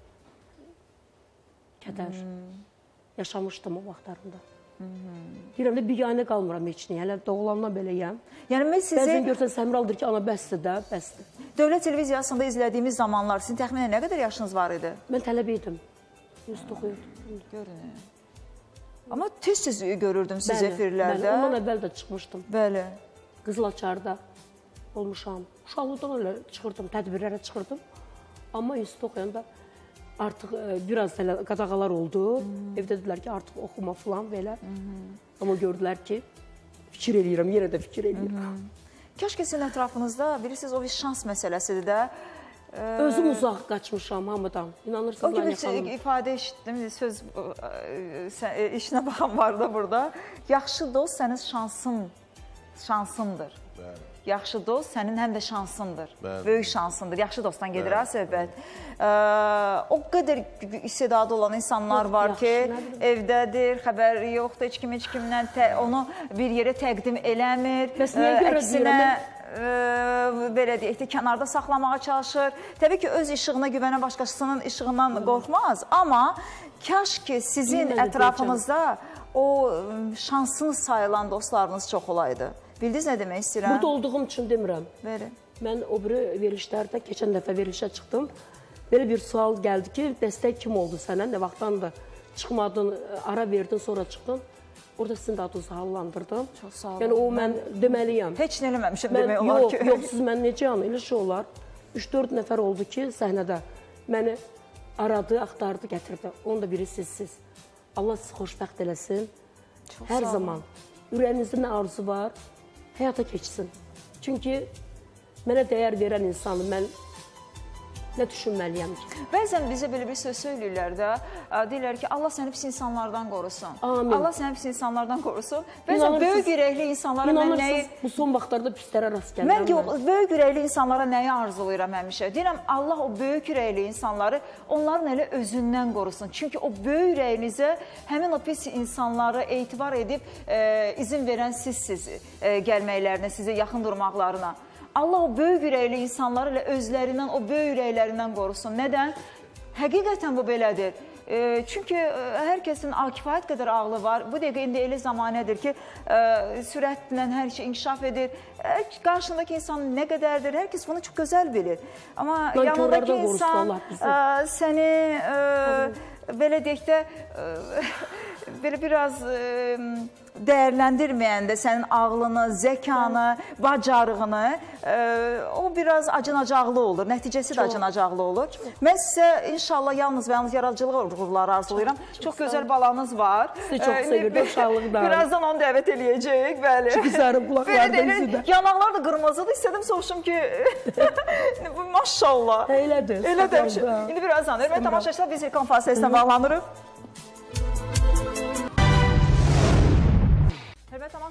D: kədər. Yaşamışdım o vaxtlarında. Deyirəm də, biganə qalmıram heç nəyə. Hələ doğulandan beləyəm. Bəzən görsən Səmraldır ki, ana bəsdir də, bəsdir.
C: Dövlət televiziyasında izlədiyimiz zamanlar sizin təxminən nə qədər yaşınız var idi?
D: Mən tələb idim. Üst oxuyordum.
C: Görün. Amma tez-tez görürdüm siz efirlərdə.
D: Bəli, ondan əvvəl də çıxmışdım.
C: Bəli.
D: Qızılaçarda olmuşam. Uşaqlıqdan öyle çıxırdım, tədbirlərə çıxırdım. Amma üst oxuyanda artıq biraz qadağalar oldu. Evdə dedilər ki, artıq oxuma falan belə. Amma gördülər ki, fikir eləyirəm, yenə də fikir eləyirəm.
C: Keşke sizin ətrafınızda, bilirsiniz, o bir şans məsələsidir də.
D: Özüm uzaq qaçmışam hamıdan. İnanırsınız,
C: o gibi ifadə eşitdim, söz işinə baxan var da burada. Yaxşı dost sənin şansındır. Yaxşı dost sənin həm də şansındır. Böyük şansındır. Yaxşı dostdan gedir ha söhbət. O qədər istedadı olan insanlar var ki, evdədir, xəbəri yoxdur, heç kimdən onu bir yerə təqdim eləmir. Əksinə, belə deyək də, kənarda saxlamağa çalışır. Təbii ki, öz işığına güvənə başqasının işığından qorxmaz. Amma kaş ki, sizin ətrafınızda o şansınız sayılan dostlarınız çox olaydı. Bildiniz nə demək istəyirəm?
D: Burada olduğum üçün demirəm. Mən o biri verilişlərdə, keçən dəfə verilişə çıxdım. Belə bir sual gəldi ki, dəstək kim oldu sənə? Nə vaxtdan da çıxmadın, ara verdin, sonra çıxdın. Orada sizin də adınızı hallandırdım.
C: Çox sağ olun.
D: Yəni o mən deməliyəm.
C: Heç nə eləməmişim demək olar ki.
D: Yox, siz mən necə yəni, elə şey olar. 3-4 nəfər oldu ki, səhnədə məni aradı, axtardı, gətirdi. Onun da biri sizsiz. Allah sizi xoşbəxt eləsin. Hər zaman ürəyinizdə nə arzu var, həyata keçsin. Çünki mənə dəyər verən insanı mən nə düşünməliyəm ki?
C: Bəzən bizə belə bir söz söyləyirlər də, deyirlər ki, Allah səni pis insanlardan qorusun.
D: Amin.
C: Allah səni pis insanlardan qorusun. Bəzən böyük ürəkli insanlara mən nəyi...
D: Bu son vaxtlarda pislərə rast gəlirəm.
C: Mən böyük ürəkli insanlara nəyi arzulayıram həmişə? Deyirəm, Allah o böyük ürəkli insanları onların elə özündən qorusun. Çünki o böyük ürəyinizə həmin o pis insanları etibar edib izin verən sizsiz gəlməklərinə, sizə yaxın durmaqlarına. Allah o böyük ürəkli insanları ilə özlərindən, o böyük ürəklərindən qorusun. Nədən? Həqiqətən bu belədir. Çünki hər kəsin kifayət qədər ağlı var. Bu dəqiqə indi elə zamanədir ki, sürətlə hər şey inkişaf edir. Qarşındakı insan nə qədərdir, hər kəs bunu çox gözəl bilir. Amma yanındakı insan səni, belə deyək də, belə biraz dəyərləndirməyəndə sənin ağlını, zəkanı, bacarığını, o biraz acınacaqlı olur, nəticəsi də acınacaqlı olur. Mən sizə inşallah yalnız və yalnız yaradıcılıq uğurları arzulayıram. Çox gözəl balanız var.
D: Sizi çox sevirdim, uşaqlıqdan.
C: Birazdan onu dəvət eləyəcəyik, bəli.
D: Çünki sarı qulaqlardan üzü də.
C: Yanaqlar da qırmızıdır, istədim soruşum ki, maşallah.
D: Elədir.
C: Elə demişim. İndi birazdan, hörmətli tamaşaçılar, biz reklam fasiləsinə bağlanırıq. Hörmətli tamaşaçılar,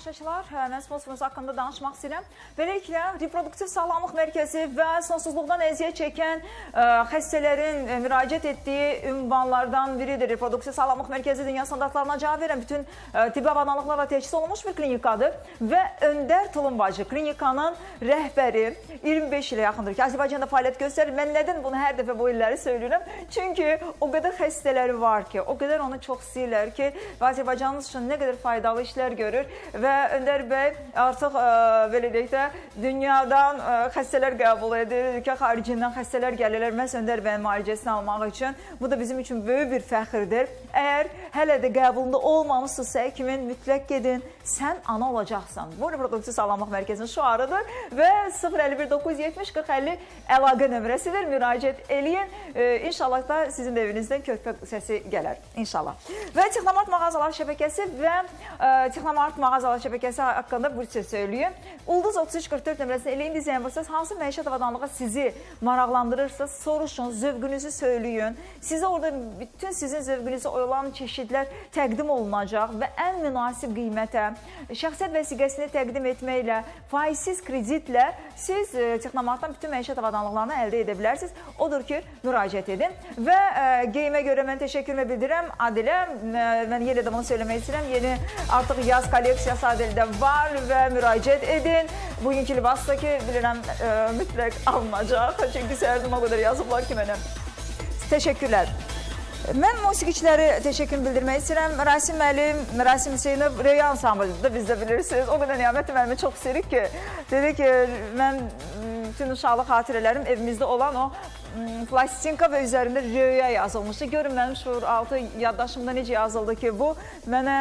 C: tamaşaçılar, mən sponsorumuz haqqında danışmaq istəyirəm. Beləliklə, reproduktiv sağlamlıq mərkəzi və sonsuzluqdan əziyyət çəkən xəstələrin müraciət etdiyi ünvanlardan biridir. Reproduktiv sağlamlıq mərkəzi dünya standartlarına cavab verən bütün tibbi avadanlıqlarla təchiz olunmuş bir klinikadır və Öndər Tulumbacı klinikanın rəhbəri 25 ilə yaxındır ki, Azərbaycanda fəaliyyət göstərir. Mən nədən bunu hər dəfə bu illəri söylüyorum? Çünki o qədər xəstələri var ki, o qədər onu çox istəyirlər ki, və Azərbaycanımız üçün nə qədər faydalı işlər görür və Öndər bəy artıq belə deyək də dünyadan xəstələr qəbul edir, ölkə xaricindən xəstələr gəlirlər məhz Öndər bəyin müalicəsini almaq üçün. Bu da bizim üçün böyük bir fəxirdir. Əgər hələ də qəbulunda olmamışsınızsa, həkimin mütləq gedin, sən ana olacaqsan. Bu reproduktiv sağlamlıq mərkəzinin şüarıdır və 051 970 40 50 əlaqə nömrəsidir. Müraciət eləyin. İnşallah da sizin də evinizdən körpə səsi gələr. İnşallah. Və Texnomart mağazalar şəbəkəsi və Texnomart mağazalar şəbəkəsi haqqında bu söz söyləyim. Ulduz 3344 nömrəsində elə indi zəng vursanız, hansı məişət avadanlığa sizi maraqlandırırsa, soruşun, zövqünüzü söyləyin. Sizə orada bütün sizin zövqünüzə olan çeşidlər təqdim olunacaq və ən münasib qiymətə, şəxsiyyət vəsiqəsini təqdim etməklə, faizsiz kreditlə siz Texnomartdan bütün məişət avadanlıqlarını əldə edə bilərsiniz. Odur ki, müraciət edin və geyimə görə mən təşəkkürümü bildirirəm Adilə. Mən yenə də bunu söyləmək istəyirəm. Yeni artıq yaz kolleksiyası Adilədə var və müraciət edin. Bugünkü libasda ki, bilirəm, mütləq alınacaq. Çünki səhərdən o qədər yazıblar ki, mənə. Təşəkkürlər. Mən musiqiçiləri təşəkkür bildirmək istəyirəm. Rasim müəllim, Rasim Hüseynov Röya ansamblında biz də bilirsiniz. O qədər Niyamət müəllimi çox sevirik ki, dedi ki, mən bütün uşaqlıq xatirələrim evimizdə olan o plastinka və üzərində Röya yazılmışdı. Görün mənim şuur altı yaddaşımda necə yazıldı ki, bu mənə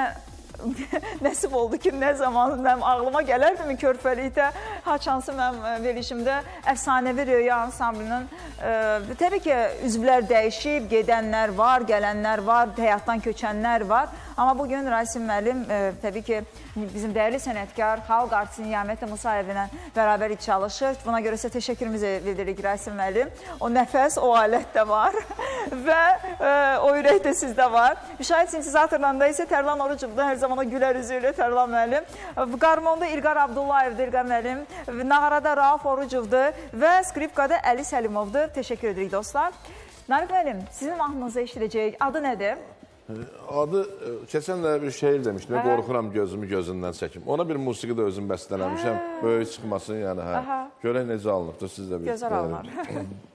C: nəsib oldu ki, nə zaman mənim ağlıma gələrdimi körpəlikdə, haçansı mənim verilişimdə əfsanəvi Röya ansamblının təbii ki, üzvlər dəyişib, gedənlər var, gələnlər var, həyatdan köçənlər var. Amma bugün Rasim müəllim təbii ki, bizim dəyərli sənətkar, xalq artisti Niyamət Musayev ilə bərabər çalışır. Buna görə isə təşəkkürümüzü bildiririk Rasim müəllim. O nəfəs, o alət də var və o ürək də sizdə var. Müşahid sintezatorlarında isə Tərlan Orucovda hər zaman o gülər üzüyle Tərlan müəllim. Qarmonda İlqar Abdullayevdir İlqar müəllim. Nağarada Rauf Orucovdur və skripkada Əli Səlimovdur. Təşəkkür edirik dostlar. Nariq müəllim, sizin mahnınızı eşidəcəyik. Adı nədir?
B: Adı, keçən də bir şeir demişdim, qorxuram gözümü gözündən çəkim. Ona bir musiqi də özüm bəstələmişəm, böyük çıxmasın, yəni, görək necə alınıbdır, siz də bir.
C: Gözəl alınır.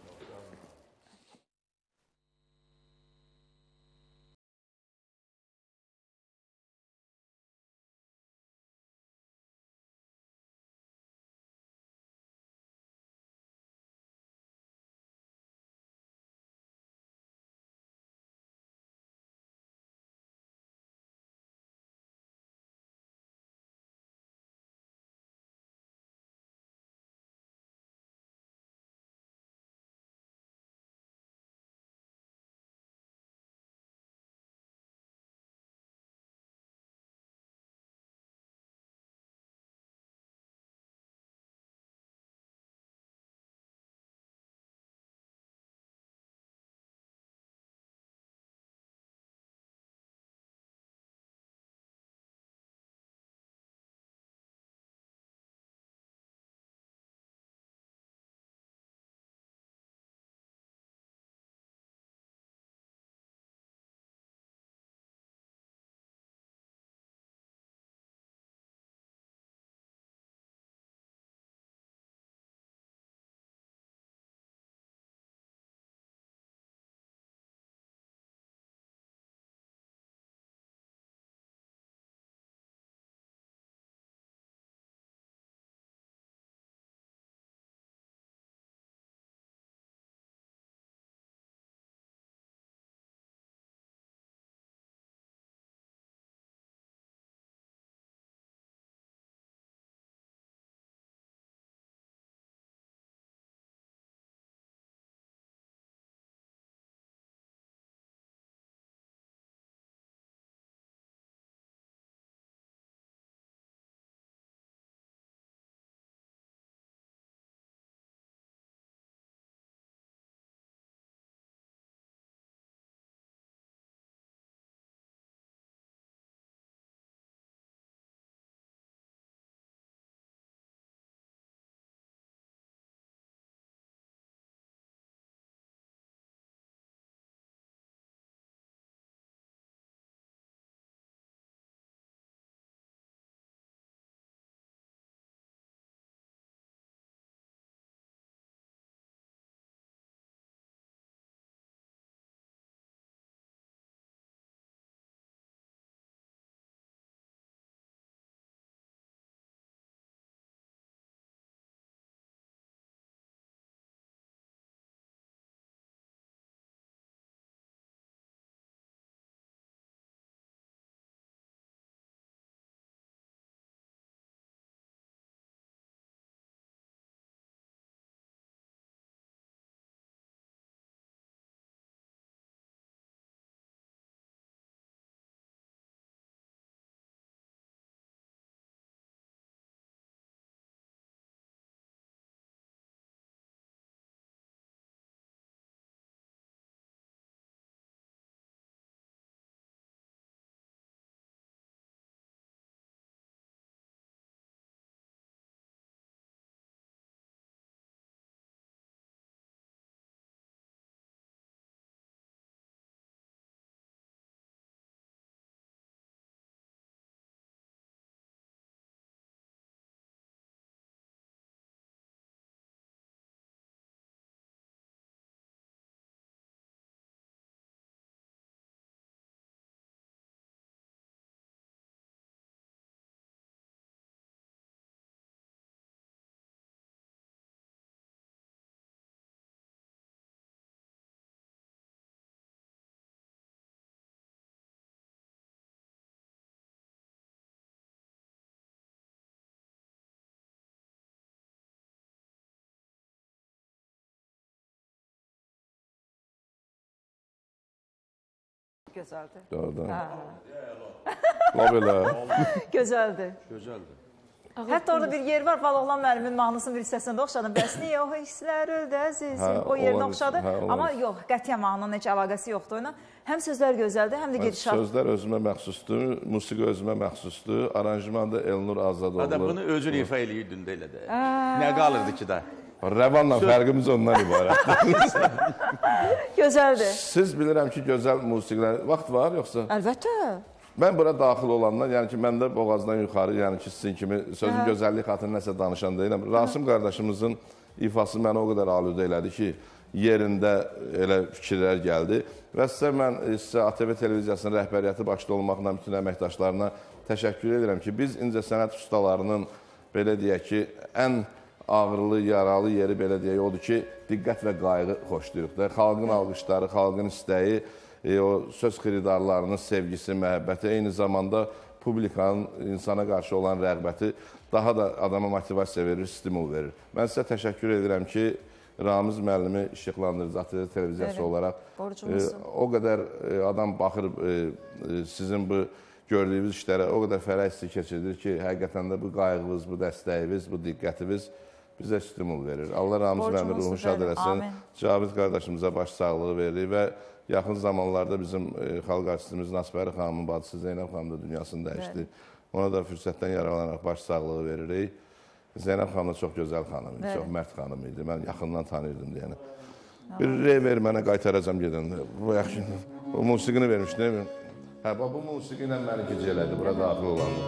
C: Gözəldir.
B: Doğrudan. La belə.
C: Gözəldir.
E: Gözəldir.
C: Hətta orada bir yer var, Baloğlan müəllimin mahnısının bir hissəsində oxşadım. Bəs niyə o hisslər öldü əzizim? O yerinə oxşadı. Amma yox, qətiyyən mahnının heç əlaqəsi yoxdur ona. Həm sözlər gözəldir, həm də gedişat.
B: Sözlər özümə məxsusdur, musiqi özümə məxsusdur. Aranjman da Elnur Azadoğlu.
E: Adam bunu özün ifa eləyirdin də elə də. Nə qalırdı ki da?
B: Rəvanla fərqimiz ondan ibarət.
C: Gözəldir.
B: Siz bilirəm ki, gözəl musiqilər. Vaxt var yoxsa?
C: Əlbəttə.
B: Mən bura daxil olandan, yəni ki, mən də boğazdan yuxarı, yəni ki, sizin kimi sözün gözəllik xatırı nəsə danışan deyiləm. Rasim qardaşımızın ifası mənə o qədər alüdə elədi ki, yerində elə fikirlər gəldi. Və sizə ATV televiziyasının rəhbəriyyəti başda olmaqla bütün əməkdaşlarına təşəkkür edirəm ki, biz incəsənət ustalarının, belə deyək ki, ən ağırlı, yaralı yeri, belə deyək, odur ki, diqqət və qayğı xoşlayırıq da. Xalqın alqışları, xalqın istəyi, o söz xiridarlarının sevgisi, məhəbbəti, eyni zamanda publikanın insana qarşı olan rəğbəti daha da adama motivasiya verir, stimul verir. Mən sizə təşəkkür edirəm ki, Ramiz müəllimi işıqlandırıcı ATV televiziyası olaraq o qədər adam baxır sizin bu gördüyünüz işlərə, o qədər fərəhli keçirdir ki, həqiqətən də bu qayğınız, bu dəstəyiniz, bu diqqətiniz bizə stimul verir. Allah Ramiz müəllimi ruhunu şad eləsin, Cavid qardaşımıza baş sağlığı verir və yaxın zamanlarda bizim xalq artistimiz Nasbəri xanımın bacısı Zeynəb xanım da dünyasını dəyişdi. Ona da fürsətdən yararlanaraq baş sağlığı veririk. Zeynəb xanım da çox gözəl xanım idi, çox mərd xanım idi. Mən yaxından tanıyırdım deyəni. Bir rey mənə qaytaracam gedəndə. Bu musiqini vermişdi, değil mi? Hə, bu musiqi ilə məni gecələdi, bura daxil olandı.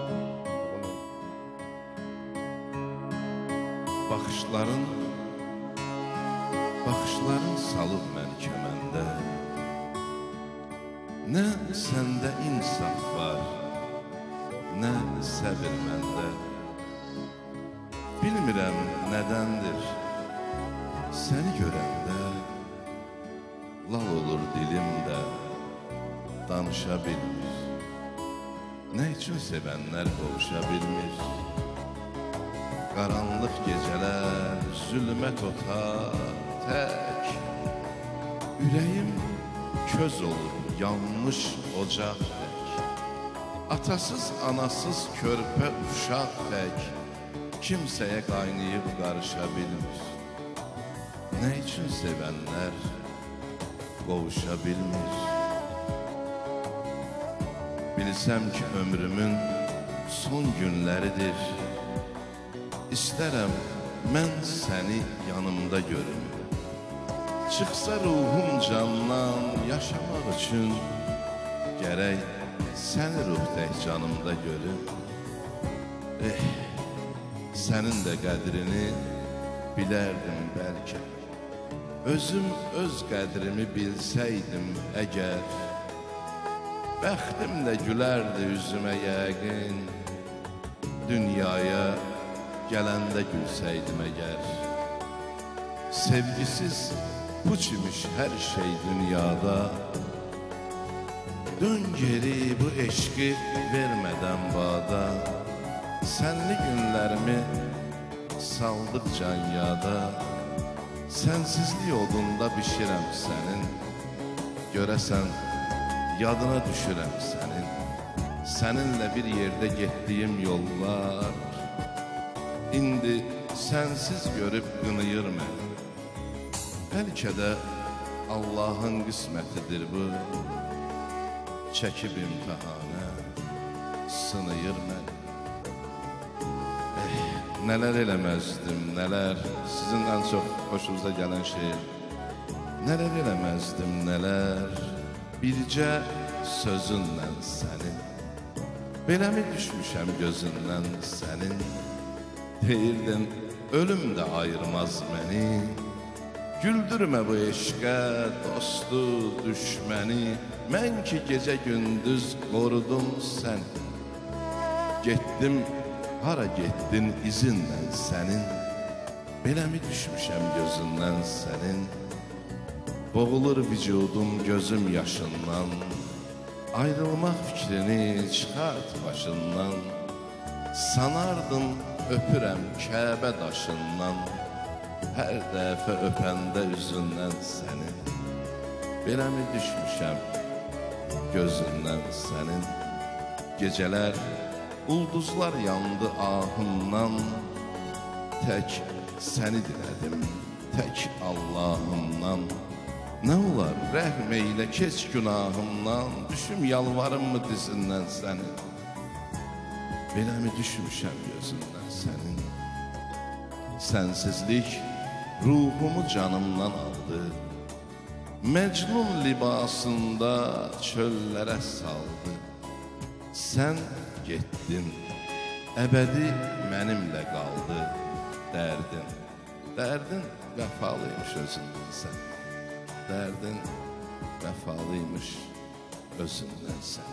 B: Baxışların salıb məni kəməndə. Nə səndə insaf var, nə səbir məndə. Bilmirəm nədəndir, səni görəndə lal olur dilimdə, danışa bilmir. Nə üçün sevənlər qovuşa bilmir? Qaranlıq gecələr, zülmət otar tək. Ürəyim köz olur, yanmış ocaq tək. Atasız, anasız körpə uşaq tək. Kimsəyə qaynayıb qarışa bilmir. Nə üçün sevənlər qovuşa bilmir? Bilsəm ki, ömrümün son günləridir. İstərəm mən səni yanımda görüm. Çıxsa ruhum candan yaşamaq üçün gərək səni ruh tək canımda görüm. Sənin də qədrini bilərdim bəlkə. Özüm öz qədrimi bilsəydim əgər. Bəxtim də gülərdi üzümə yəqin. Dünyaya gələndə gülsəydim əgər. Sevgisiz puç imiş hər şey dünyada. Dön geri bu eşqi vermədən bada. Sənli günlərimi saldıq can yada. Sənsizlik odunda bişirəm sənin. Görəsən yadına düşürəm sənin. Səninlə bir yerdə getdiyim yollar İndi sənsiz görüb qınıyır məni. Bəlkə də Allahın qismətidir bu. Çəkib imtihanə sınıyır məni. Nələr eləməzdim, nələr. Sizin ən çox xoşunuza gələn şeir. Nələr eləməzdim, nələr. Bircə sözünlə sənin. Beləmi düşmüşəm gözündən sənin. Deyirdin, ölüm də ayırmaz məni. Güldürmə bu eşqə, dostu, düşməni. Mən ki gecə gündüz qorudum səni. Getdim, hara getdin izinlə sənin. Beləmi düşmüşəm gözündən sənin. Boğulur vücudum gözüm yaşından. Ayrılmaq fikrini çıxart başından. Sanardım öpürəm Kəbə daşından. Hər dəfə öpəndə üzündən sənin. Beləmi düşmüşəm gözündən sənin. Gecələr ulduzlar yandı ahından, tək səni dilədim, tək Allahımdan. Nə olar rəhm eylə keç günahımdan, düşüm yalvarım mı dizindən sənin. Beləmi düşmüşəm gözündən sənin. Sənsizlik ruhumu canımdan aldı, Məcnun libasında çöllərə saldı. Sən getdin, əbədi mənimlə qaldı. Dərdin vəfalıymış özündən sən. Dərdin vəfalıymış özündən sən.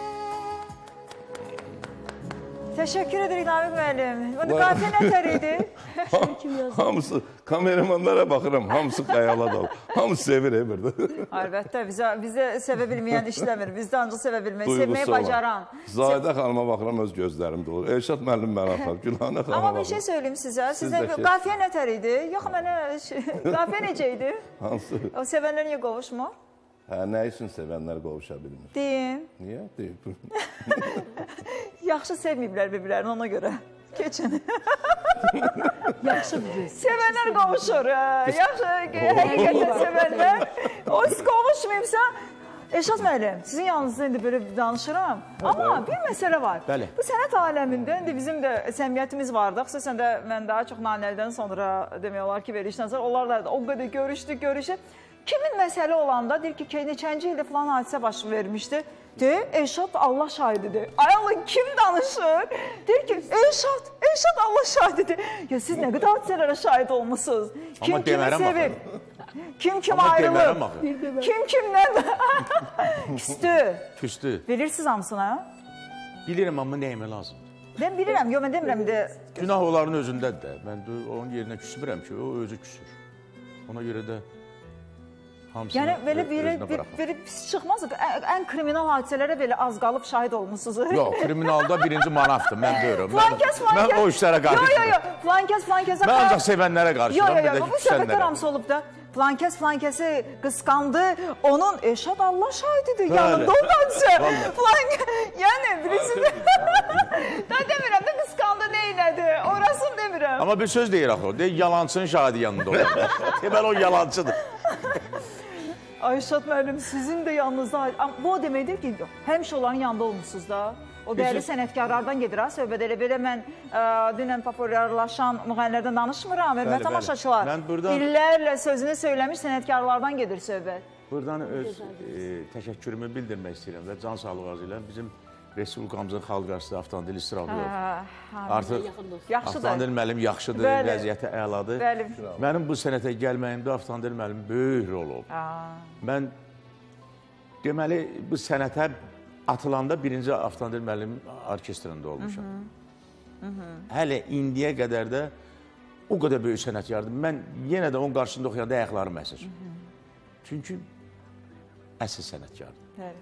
C: Teşekkür ederim Namiq müəllim. Bu qafiyə nətər idi?
B: Hamısı, kameramanlara baxıram, hamısı qayala dolu. Hamısı sevir burada.
C: Əlbəttə, bizə sevə bilməyən işləmir. Bizdə ancaq sevə bilmək, sevməyi bacaran.
B: Zahidə xanıma baxıram, öz gözlərim dolur. Elşad müəllim mənə baxır, Gülhanə xanıma baxır.
C: Amma bir şey söyleyeyim sizə. Sizdə qafiyə nətər idi? Yox, mənə qafiyə necə idi?
B: Hansı?
C: O sevənlər niyə qovuşmur?
B: Hə, nə üçün sevənlər qovuşa bilmir?
C: Deyim.
B: Niyə? Deyib.
C: Yaxşı sevməyiblər bir-birlərini ona görə. Keçin.
D: Yaxşı bilir.
C: Sevənlər qovuşur. Yaxşı, həqiqətən sevənlər. O qovuşmayıbsa, Elşad müəllim, sizin yanınızda indi belə danışıram. Amma bir məsələ var.
E: Bəli.
C: Bu sənət aləmində indi bizim də səmiyyətimiz vardı. Xüsusən də mən daha çox Nanəlidən sonra demək olar ki, verilişdən sonra onlarla da o qədər görüşdük. Kimin məsələ olanda deyir ki, neçənci ildə falan hadisə baş vermişdi. Deyir, Elşad Allah şahididir. Ay Allah, kim danışır? Deyir ki, Elşad Allah şahididir. Ya siz nə qədər hadisələrə şahid olmuşsunuz? Kim kimi sevir? Kim kim ayrılır? Kim kimdən? Küstü. Bilirsiniz hamısına?
E: Bilirəm, amma nəyimə lazım?
C: Ben bilirəm, yox, mən demirəm.
E: Günah onların özündədir də. Mən onun yerinə küsmürəm ki, o özü küsür. Ona görə də hamısını özünə bıraxır.
C: Belə pis çıxmaz. Ən kriminal hadisələrə belə az qalıb şahid olmuşsunuz.
E: Yox, kriminalda birinci manafdır, mən deyirəm. Mən o işlərə qarışmıram.
C: Yox, flankəsə...
E: Mən ancaq sevənlərə qarışıram, bir də ki,
C: bu söhbətlər hamısı olub da. Flankəsi qısqandı, onun Elşad Allah şahididir, yanında olmadısa. Yəni, bilirsiniz, da demirəm də qısqandı neylədi, orasını demirəm.
E: Amma bir söz deyir axı, deyir, yalancının şahidi yanında olur. Deməli, o yalancıdır.
C: Elşad müəllim, sizin də yanınızda, bu o deməkdir ki, həmişə onların yanında olmuşsunuz da. O dəyərli sənətkarlardan gedir ha, söhbət elə belə mən dünən populyarlaşan müğənnilərdən danışmıram, hörmət tamaşaçılar. İllərlə sözünü söyləmiş sənətkarlardan gedir söhbət.
E: Buradan öz təşəkkürümü bildirmək istəyirəm və can sağlığı arzu edirəm. Bizim Respublikamızın xalq arası avtomobili istirafı artıq avtomobil müəllim yaxşıdır, vəziyyəti əladır. Mənim bu sənətə gəlməyimdə avtomobil müəllim böyük rol olub. Mən deməli bu sənətə atılanda birinci avtomobil müəllim orkestrində olmuşam. Hələ indiyə qədər də o qədər böyük sənətkardır. Mən yenə də onun qarşısında oxuyanda ayaqlarım əsir. Çünki əsl sənətkardır.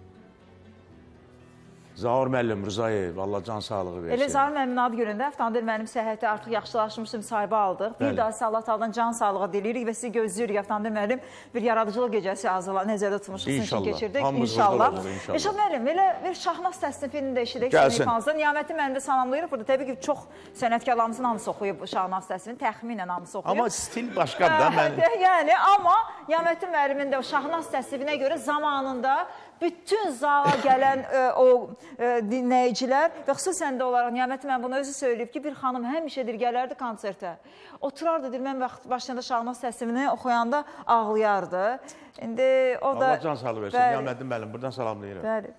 E: Zaur müəllim, Rızayev, Allah can sağlığı versin.
C: Elə Zaur müəllimin adı görəndə avtomobil müəllim səhhəti artıq yaxşılaşmışdı, müsahibə aldıq. Bir daha size Allah Taala'dan can sağlığı diliyirik və sizi gözləyirik. Avtomobil müəllim bir yaradıcılıq gecəsi nəzərdə tutmuşuq, sizin için keçirdik. İnşallah. Elşad müəllim, elə bir Şahnaz təsnifini də eşidək sizin ifanızda. Niyamətin müəllim də salamlayırıq burada. Təbii ki, çox sənətkarlarımızın hamısı oxuyub Şahnaz təsnifini, təxminən hamısı oxuyub.
E: Amma stil başqadır da.
C: Yəni, amma Niyamətin müəllimin də o Şahnaz təsnifinə görə zamanında bütün zala gələn o dinləyicilər və xüsusən də olaraq Niyamətin mən bunu özü söyləyib ki, bir xanım həmişədir gələrdi konsertə. Oturardı, mən başlayanda Şahnaz təsnifini oxuyanda ağlayardı. İndi o da...
E: Allah can sağlığı versin. Niyamətin müəllim, buradan salamlayırım.
C: Bəli.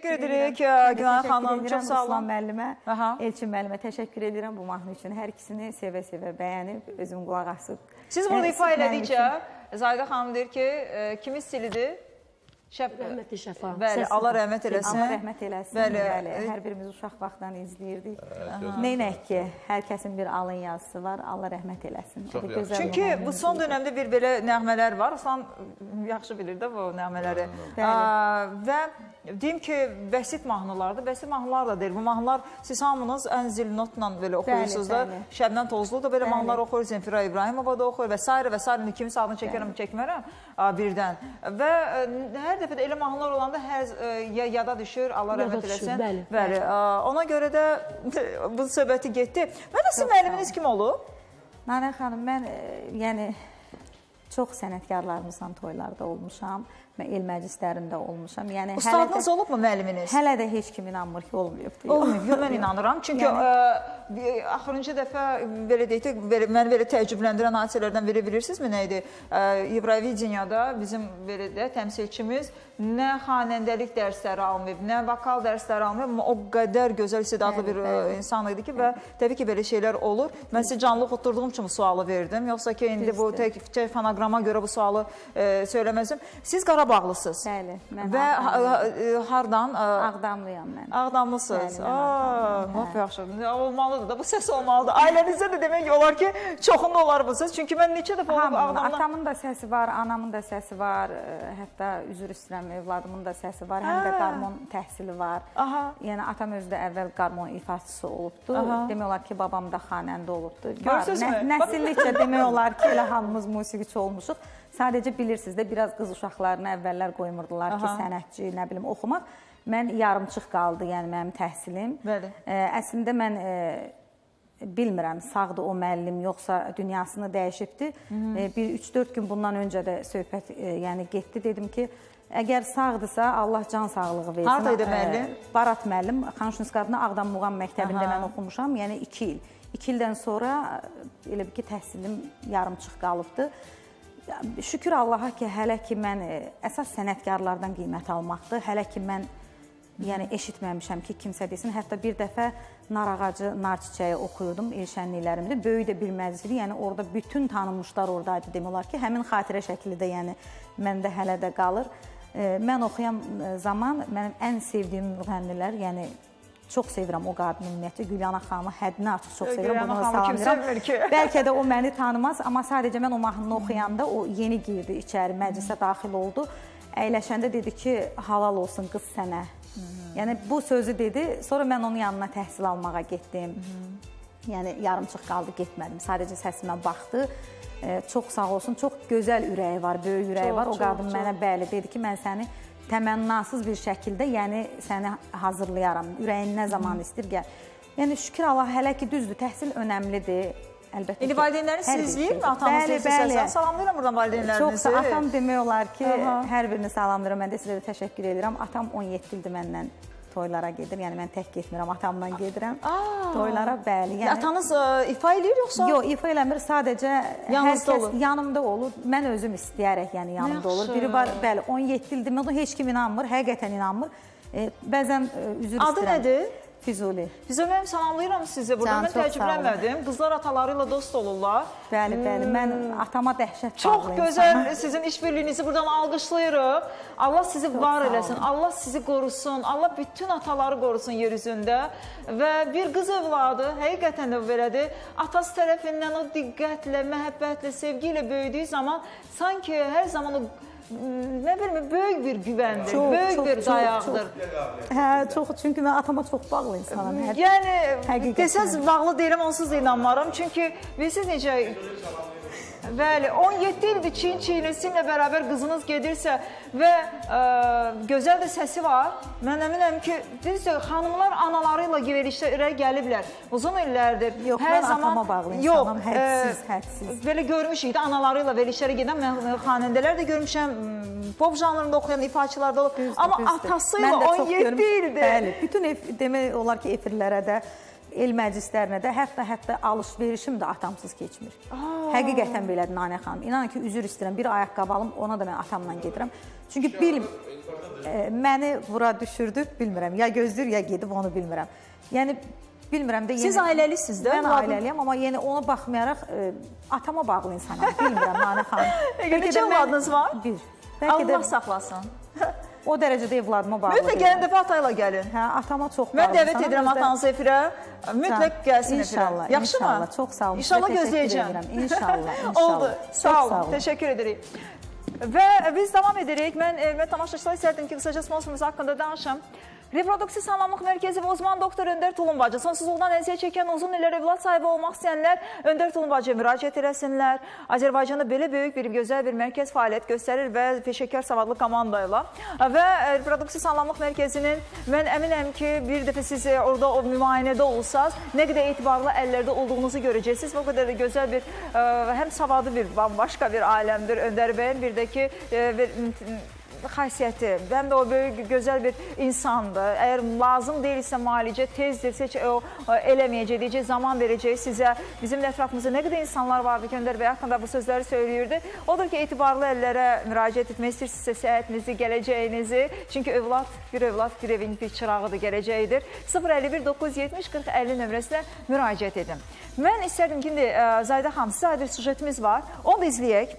C: Təşəkkür edirik Günan xanım. Çox sağ olun.
F: Aslan müəllimə, Elçin müəllimə təşəkkür edirəm bu mahnı üçün. Hər ikisini sevə-sevə bəyənib, özüm qulaq asıb.
C: Siz burada ifa elədikcə, Zahidə xanım deyir ki, kimin stilidir?
D: Rəhmətli Şəfa.
C: Bəli, Allah rəhmət eləsin.
F: Allah rəhmət eləsin. Bəli, hər birimiz uşaq vaxtdan izləyirdik. Neynək ki, hər kəsin bir alın yazısı var. Allah rəhmət eləsin.
C: Çünki bu son dönəmdə bir belə nəğmələr var. Aslan yaxşı bilir də bu nəğmələri. Və deyim ki, bəsit mahnılardır. Bəsit mahnılar da deyil. Bu mahnılar siz hamınız ən zil notla belə oxuyursunuz da. Şəbnəm Tozlu da belə mahnılar oxuyur. Zemfira İbrahimova da oxuyur və s. və s. Kimin adını çəkərəm, çəkmərəm birdən. Və hər dəfə də elə mahnılar olanda yada düşür, Allah rəhmət eləsin. Bəli. Ona görə də bu söhbəti getdi. Mən də sizin müəlliminiz kim olub?
F: Nanə xanım, mən yəni çox sənətkarlarımızla toylarda olmuşam. Mən el məclislərində olmuşam. Yəni
C: ustadınız olubmu müəlliminiz?
F: Hələ də heç kim inanmır ki, olmayıbdır.
C: Olmayıb, mən inanıram. Çünki axırıncı dəfə belə deyək, məni belə təəccübləndirən hadisələrdən biri bilirsinizmi nə idi? Evrovidiyada bizim belə də təmsilçimiz nə xanəndəlik dərsləri almayıb, nə vokal dərsləri almayıb, amma o qədər gözəl istedadlı bir insan idi ki, və təbii ki, belə şeylər olur. Mən sizə canlı oturduğum üçün bu sualı verdim. Yoxsa ki, indi bu tək fonoqrama görə bu sualı söyləməzdim. Siz Qarabağlısınız.
F: Bəli.
C: Və hardan?
F: Ağdamlıyam mən.
C: Ağdamlısınız. Lap yaxşı. Olmalıdır da, bu səs olmalıdır. Ailənizdə də demək olar ki, çoxunda olar bu səs. Çünki mən neçə dəfə olub Ağdamdan...
F: Atamın da səsi var, anamın da səsi var. Hətta üzr istəyirəm, evladımın da səsi var. Həm də qarmon təhsili var. Yəni, atam özü də əvvəl qarmon ifaçısı olubdur. Demək olar ki, babam da xanəndə olubdur.
C: Görürsünüzmü?
F: Nəsillikcə demək olar ki, elə hamımız musiqiçi olmuşuq. Sadəcə bilirsiniz də, biraz qız uşaqlarını əvvəllər qoymurdular ki, sənətçi, nə bilim, oxumaq. Mən yarımçıq qaldı, yəni mənim təhsilim. Əslində mən bilmirəm, sağdır o müəllim, yoxsa dünyasını dəyişibdir. Bir 3-4 gün bundan öncə də söhbət getdi. Dedim ki, əgər sağdırsa, Allah can sağlığı versin.
C: Haradaydı müəllim?
F: Barat müəllim, Xanşuniskadına Ağdam Muğam məktəbində mən oxumuşam, yəni 2 il. 2 ildən sonra elə bir ki, təhsilim yarımçıq qalıbdır. Şükür Allaha ki, hələ ki mən əsas sənətkarlardan qiymət almaqdır. Hələ ki mən eşitməmişəm ki, kimsə desin. Hətta bir dəfə nar ağacı, nar çiçəyi oxuyurdum il şənliklərimdə. Böyük də bir məclisdir. Yəni orada bütün tanınmışlar oradaydı demək olar ki, həmin xatirə şəkli də məndə hələ də qalır. Mən oxuyan zaman mənim ən sevdiyim müğənnilər, yəni çox sevirəm o qadın ümumiyyətlə, Gülyana xanımı həddindən artıq çox sevirəm.
C: Gülyana xanımı kim sevmir ki?
F: Bəlkə də o məni tanımaz, amma sadəcə mən o mahnını oxuyanda o yeni girdi içəri, məclisə daxil oldu. Əyləşəndə dedi ki, halal olsun qız sənə. Yəni bu sözü dedi, sonra mən onun yanına təhsil almağa getdim. Yəni yarımçıq qaldı, getmədim. Sadəcə səsimə baxdı. Çox sağ olsun, çox gözəl ürəyi var, böyük ürəyi var. O qadın mənə bəli dedi ki, mən səni təmənnasız bir şəkildə, yəni səni hazırlayaram. Ürəyin nə zaman istəyir, gəl. Yəni şükür Allah, hələ ki düzdür, təhsil önəmlidir. Əlbəttə ki.
C: İndi valideynləriniz siz izləyir mi? Atanız izləyir. Salamlayıram buradan valideynlərinizi.
F: Çox, atam demək olar ki, hər birini salamlayıram. Mən də sizə də təşəkkür edirəm. Atam 17 ildir məndən toylara gedir. Yəni mən tək getmirəm, atamla gedirəm. Toylara, bəli.
C: Atanız ifa eləyir yoxsa?
F: Yox, ifa eləmir. Sadəcə hər kəs yanımda olur. Mən özüm istəyərək yəni yanımda olur. Biri var, bəli, 17 ildir. Mən heç kim inanmır, həqiqətən inanmır. Bəzən üzr istəyirəm.
C: Adı nədir?
F: Füzuli.
C: Füzuli, mən salamlayıram sizi buradan. Mən təəccüblənmədim. Qızlar ataları ilə dost olurlar.
F: Bəli, bəli. Mən atama dəhşət bağlıyım.
C: Çox gözəl sizin işbirliyinizi buradan alqışlayırıq. Allah sizi var eləsin. Allah sizi qorusun. Allah bütün ataları qorusun yer üzündə. Və bir qız övladı, həqiqətən də belədir, atası tərəfindən o diqqətlə, məhəbbətlə, sevgi ilə böyüdüyü zaman sanki hər zaman o nə bilmə, böyük bir güvəndir, böyük bir dayaqdır.
F: Hə, çox, çünki mən atama çox bağlı insanım.
C: Yəni, desəz bağlı deyirəm, onsuz da inanmaram. Çünki, bilirsiniz necə, bəli, 17 ildir çiyin-çiyinəsimlə bərabər qızınız gedirsə və gözəl də səsi var. Mən əminəm ki, xanımlar anaları ilə verilişlərə gəliblər. Uzun illərdir.
F: Yox, mən atama bağlı insanım, hədsiz.
C: Belə görmüşük də anaları ilə verilişlərə gedən, mən xanəndələr də görmüşəm, pop janrında oxuyan ifaçılar da olub. Amma atası ilə 17 ildir.
F: Bəli, bütün demək olar ki, efirlərə də el məclislərinə də, hətta alış-verişim də atamsız keçmir. Həqiqətən belədir Nanə xanım. İnanın ki, üzr istəyirəm, bir ayaqqabı alım, ona da mən atamla gedirəm. Çünki məni bura düşürdü, bilmirəm. Ya gözlür, ya gedib, onu bilmirəm. Yəni, bilmirəm də...
C: Siz ailəlisiniz də?
F: Mən ailəliyəm, amma yəni ona baxmayaraq atama bağlı insanam, bilmirəm Nanə xanım.
C: Neçə evladınız var?
F: Bir.
C: Allah saxlasın.
F: O dərəcədə evladıma bağlı.
C: Mütləq gələn dəfə atayla gəlin.
F: Hə, atama çox bağlı.
C: Mən dəvət edirəm atanızı efirə. Mütləq gəlsin efirə.
F: İnşallah.
C: Yaxşı mı?
F: İnşallah. Çox sağ olun.
C: İnşallah gözləyəcəm.
F: İnşallah.
C: Oldu. Sağ olun. Təşəkkür edirik. Və biz davam edirik. Mən tamaşaçılar istərdim ki, qısaca sponsorumuz haqqında danışım. Reproduksiv sağlamlıq mərkəzi və uzman doktor Öndər Tulumbacı. Sonsuzluqdan əziyyət çəkən uzun illər evlad sahibi olmaq istəyənlər Öndər Tulumbacıya müraciət eləsinlər. Azərbaycanda belə böyük gözəl bir mərkəz fəaliyyət göstərir və peşəkar savadlı komandayla. Və reproduksiv sağlamlıq mərkəzinin mən əminəm ki, bir dəfə siz orada o müayinədə olsaz, nə qədər etibarlı əllərdə olduğunuzu görəcəksiniz. O qədər də gözəl bir, həm savadlı bir, bambaşqa bir aləmdir Öndər bəyin, bir də ki, xasiyyəti, həm də o böyük, gözəl bir insandır. Əgər lazım deyilsə müalicə tezdirsə, eləməyəcək, zaman verəcək sizə. Bizim ətrafımızda nə qədər insanlar vardı ki, Öndər bəy haqqında bu sözləri söyləyirdi. Odur ki, etibarlı əllərə müraciət etmək istəyirsinizsə səhətinizi, gələcəyinizi. Çünki bir evin bir çırağıdır, gələcəyidir. 051-970-40-50 nömrəsinə müraciət edin. Mən istərdim ki, indi Zayda xanım, sizə ayrı sujetimiz var. Onu da izləyək.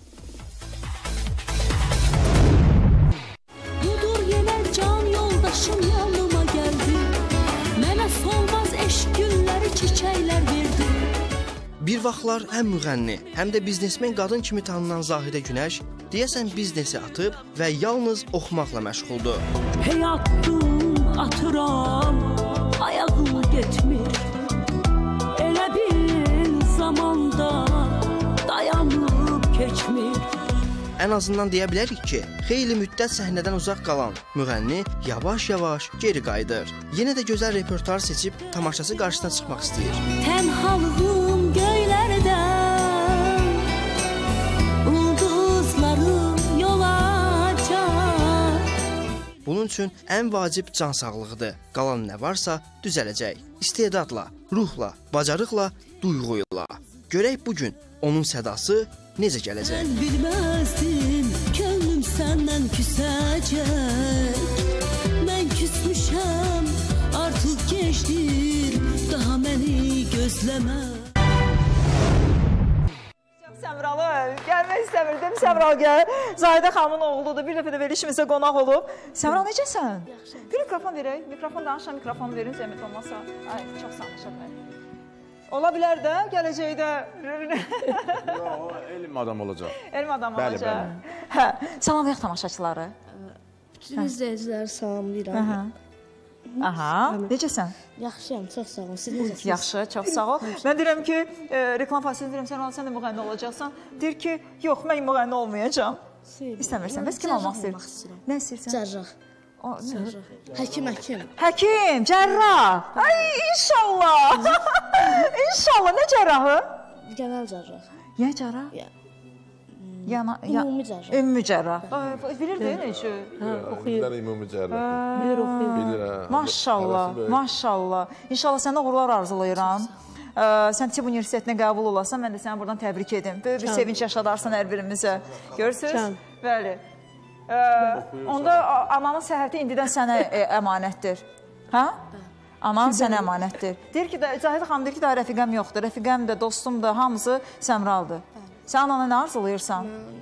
I: Yoldaşım yanıma gəldi, mənə solmaz eşq gülləri, çiçəklər verdi.
A: Bir vaxtlar həm müğənni, həm də biznesmen qadın kimi tanınan Zahidə Günəş deyəsən biznesi atıb və yalnız oxumaqla məşğuldur.
I: Hey atdım, atıram, ayağım getmir. Elə bir zamanda dayanıb keçmir.
A: Ən azından deyə bilərik ki, xeyli müddət səhnədən uzaq qalan müğənni yavaş-yavaş geri qayıdır. Yenə də gözəl repertuar seçib tamaşası qarşısına çıxmaq istəyir.
I: Tənhalığım göylərdə, ulduzlarım yol açar.
A: Bunun üçün ən vacib can sağlığıdır. Qalan nə varsa düzələcək. İstedadla, ruhla, bacarıqla, duyğuyla. Görək bugün onun sədası necə gələcək?
I: Mən bilməzdim, könlüm səndən küsəcək. Mən küsmüşəm, artıq gecdir, daha məni gözləmə.
C: Səmralı, gəlmək istəmirdim. Səmral gəl. Zahidə xanımın oğludur. Bir dəfə də verilişimizə qonaq olub. Səmral, necəsən? Bir mikrofon verək. Mikrofon danışan mikrofon verin, zəhmət olmasa. Ay, çox sağ olun. Ola bilər də, gələcəkdə.
E: O elm adam olacaq.
C: Elm adam
E: Bəli,
C: olacaq. Hə, salamlayaq tamaşaçıları.
J: Bütün izləyiciləri salamlayıram.
C: Aha, necəsən?
J: Yaxşıyam, çox sağ olun. Siz necəsiniz?
C: Yaxşı, çox sağ ol. Mən deyirəm ki, reklam fasilini deyirəm, sən də müğənni olacaqsan. Deyir ki, yox, mən müğənni olmayacağam. İstəmirsən, bəs kim olmaq istəyirsən? Nə istəyirsən?
J: Cərrah. Həkim.
C: Həkim, cərrah. Ay, inşallah. İnşallah, nə cərrahı?
J: Genel cərrah.
C: Nə cərrah?
J: Ümumi cərrah.
C: Ümumi cərrah. Bilirdi, necə?
B: Oxuyur. Ümumi cərrah.
C: Bilir, oxuyur. Maşallah, maşallah. İnşallah sənə uğurlar arzulayıram. Sən tibb universitetinə qəbul olasan, mən də səni buradan təbrik edim. Böyük bir sevinç yaşadarsan hər birimizə. Görürsünüz? Bəli. Onda ananın səhhəti indidən sənə əmanətdir. Hə? Anan sənə əmanətdir. Deyir ki, Zahidə xanım deyir ki, daha rəfiqəm yoxdur. Rəfiqəm də, dostum da, hamısı Səmraldır. Sən anana nə arzulayırsan?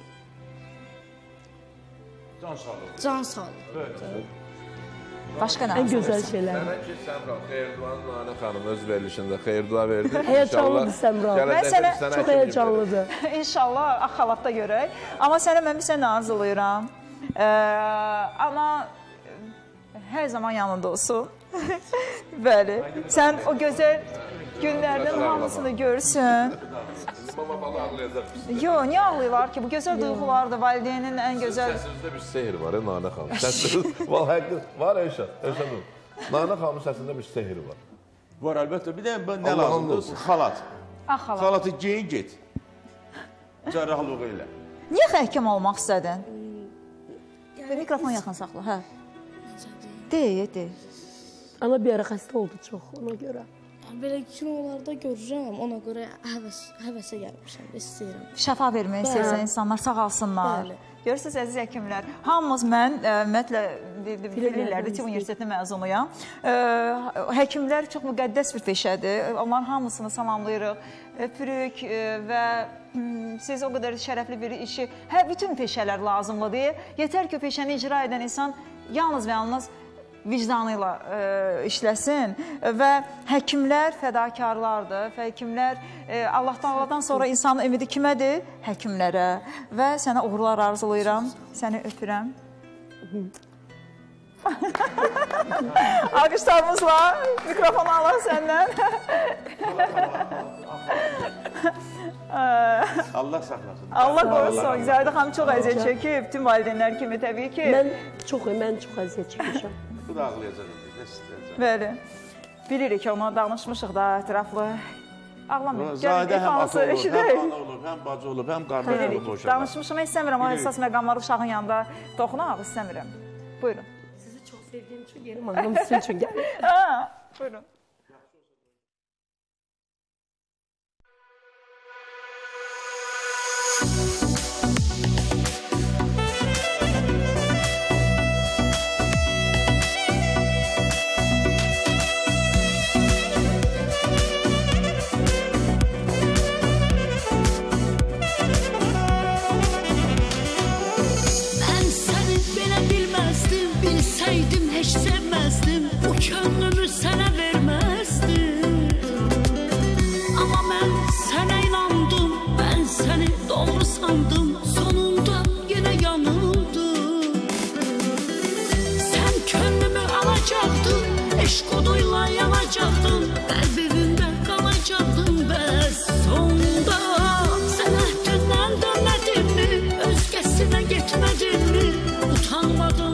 J: Can sağlığı.
C: Başqa nə
D: En gözəl
C: arzulayırsan?
D: şeylər.
B: Sənə ki, Səmral, xeyirduanın Nanə xanım öz verilişində xeyirduğa verdi.
D: Həyecanlıdır Səmral.
C: Mən sənə
D: Çox həyecanlıdır.
C: İnşallah ağ xalatda görək. Amma sənə mən bir sənə arzulayıram. Ana hər zaman yanında olsun. Bəli. Sən o gözəl günlərdən hamısını görsün.
B: Mama bala ağlayacaq.
C: Yox, niyə ağlayırlar ki? Bu gözəl duyğulardır, valideynin ən gözəl...
B: Səsinizdə bir sehir var, Nanə xanım. Səsiniz, var Əşad, Əşadın. Nanə xanımın səsində bir sehir var.
E: Var, əlbəttə. Bir də nə lazımdır? Xalat.
C: Xalat.
E: Xalatı giyin, get. Cərrahlığı elə.
C: Niyə həkim olmaq istədin? Mikrofon yaxın saxla, hə. Deyək.
D: Ana bir ara xəstə oldu çox, ona görə.
J: Belə kinolarda görürəm, ona görə həvəsə gəlmişəm, istəyirəm.
C: Şəfa vermək istəyirsən insanlar sağalsınlar.
J: Bəli.
C: Görürsünüz, əziz həkimlər, hamımız mən, ümumiyyətlə, bilirlər də, Tibb Universitetinin məzunuyam. Həkimlər çox müqəddəs bir peşədir, onların hamısını salamlayırıq, öpürük və siz o qədər şərəfli bir işi, bütün peşələr lazımlıdır. Yetər ki, o peşəni icra edən insan yalnız və yalnız vicdanı ilə işləsin və həkimlər fədakarlardır. Həkimlər Allahdan sonra insanın ümidi kimədir? Həkimlərə və sənə uğurlar arzulayıram, səni öpürəm. Alqışlarımızla mikrofonu alaq səndən.
E: Allah saxlasın.
C: Allah qorusun. Güzəldə xanım çox əziyyət çəkib, bütün valideynlər kimi təbii ki.
D: Mən çox əziyyət çəkmişəm.
E: Bu da ağlayacaq indi, nə istəyəcək?
C: Bəli. Bilirik ki, ona danışmışıq da ətraflı. Ağlamayın.
E: Zahidə həm ata olub, həm ana olub, həm bacı olub, həm qardaş olub o uşaq.
C: Danışmışım, mən istəmirəm, o əsas məqamları uşağın yanında toxunaq istəmirəm. Buyurun.
D: Sizi çox sevdiyim üçün yeni mahnım sizin üçün gəlir.
C: Buyurun.
I: Bilsəydim heç sevməzdim, bu könlümü sənə verməzdim. Amma mən sənə inandım, mən səni doğru sandım, sonunda yenə yanıldım. Sən könlümü alacaqdın, eşq oduyla yanacaqdın, qəlbimdə qalacaqdın bəs sonda. Sən əhdindən dönmədinmi, özgəsinə getmədinmi, utanmadın,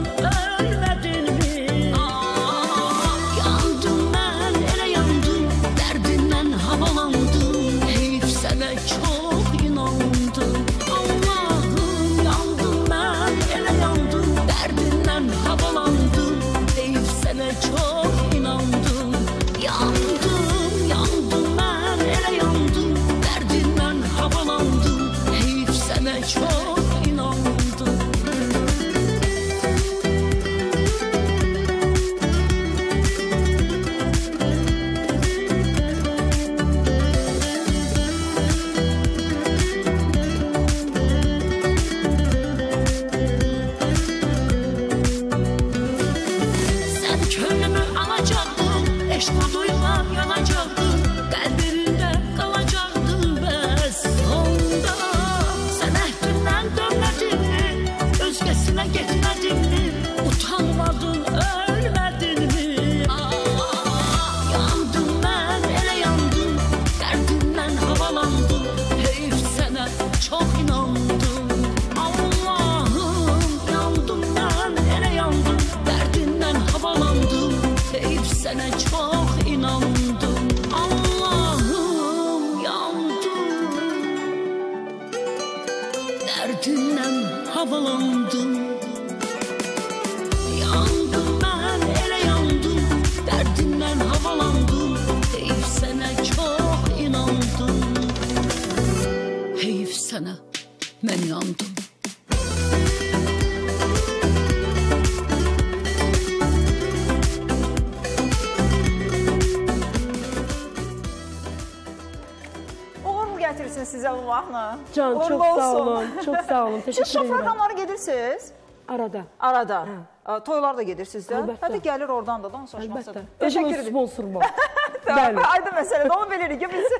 D: Can, çox sağ olun, çox sağ olun, teşekkür
C: ederim. Siz proqramlara gedirsiniz?
D: Arada.
C: Arada. Toylar da gedirsiniz də? Əlbəttə. Hətta gəlir oradan da, onu saçmasıdır.
D: Əlbəttə. Teşekkür ederim. Sponsorum var.
C: Aydın məsələdir, onu bilirik ki biz.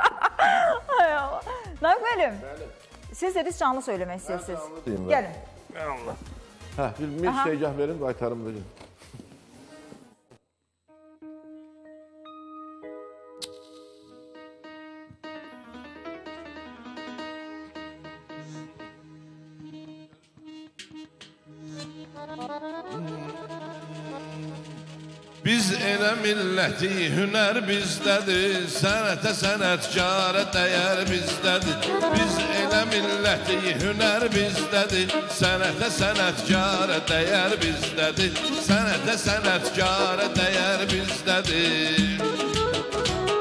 C: Hay Allah. Nayıq müəllim, siz dediniz canlı söyləmək istəyirsiniz.
B: Mən canlı deyim.
C: Gəlin.
B: Bir şeygah verin, qaytarım verin.
K: Biz elə milləti, hünər bizdədir, sənətə, sənətkara dəyər bizdədir. Biz elə milləti, hünər bizdədir, sənətə, sənətkara dəyər bizdədir. Sənətə, sənətkara dəyər bizdədir.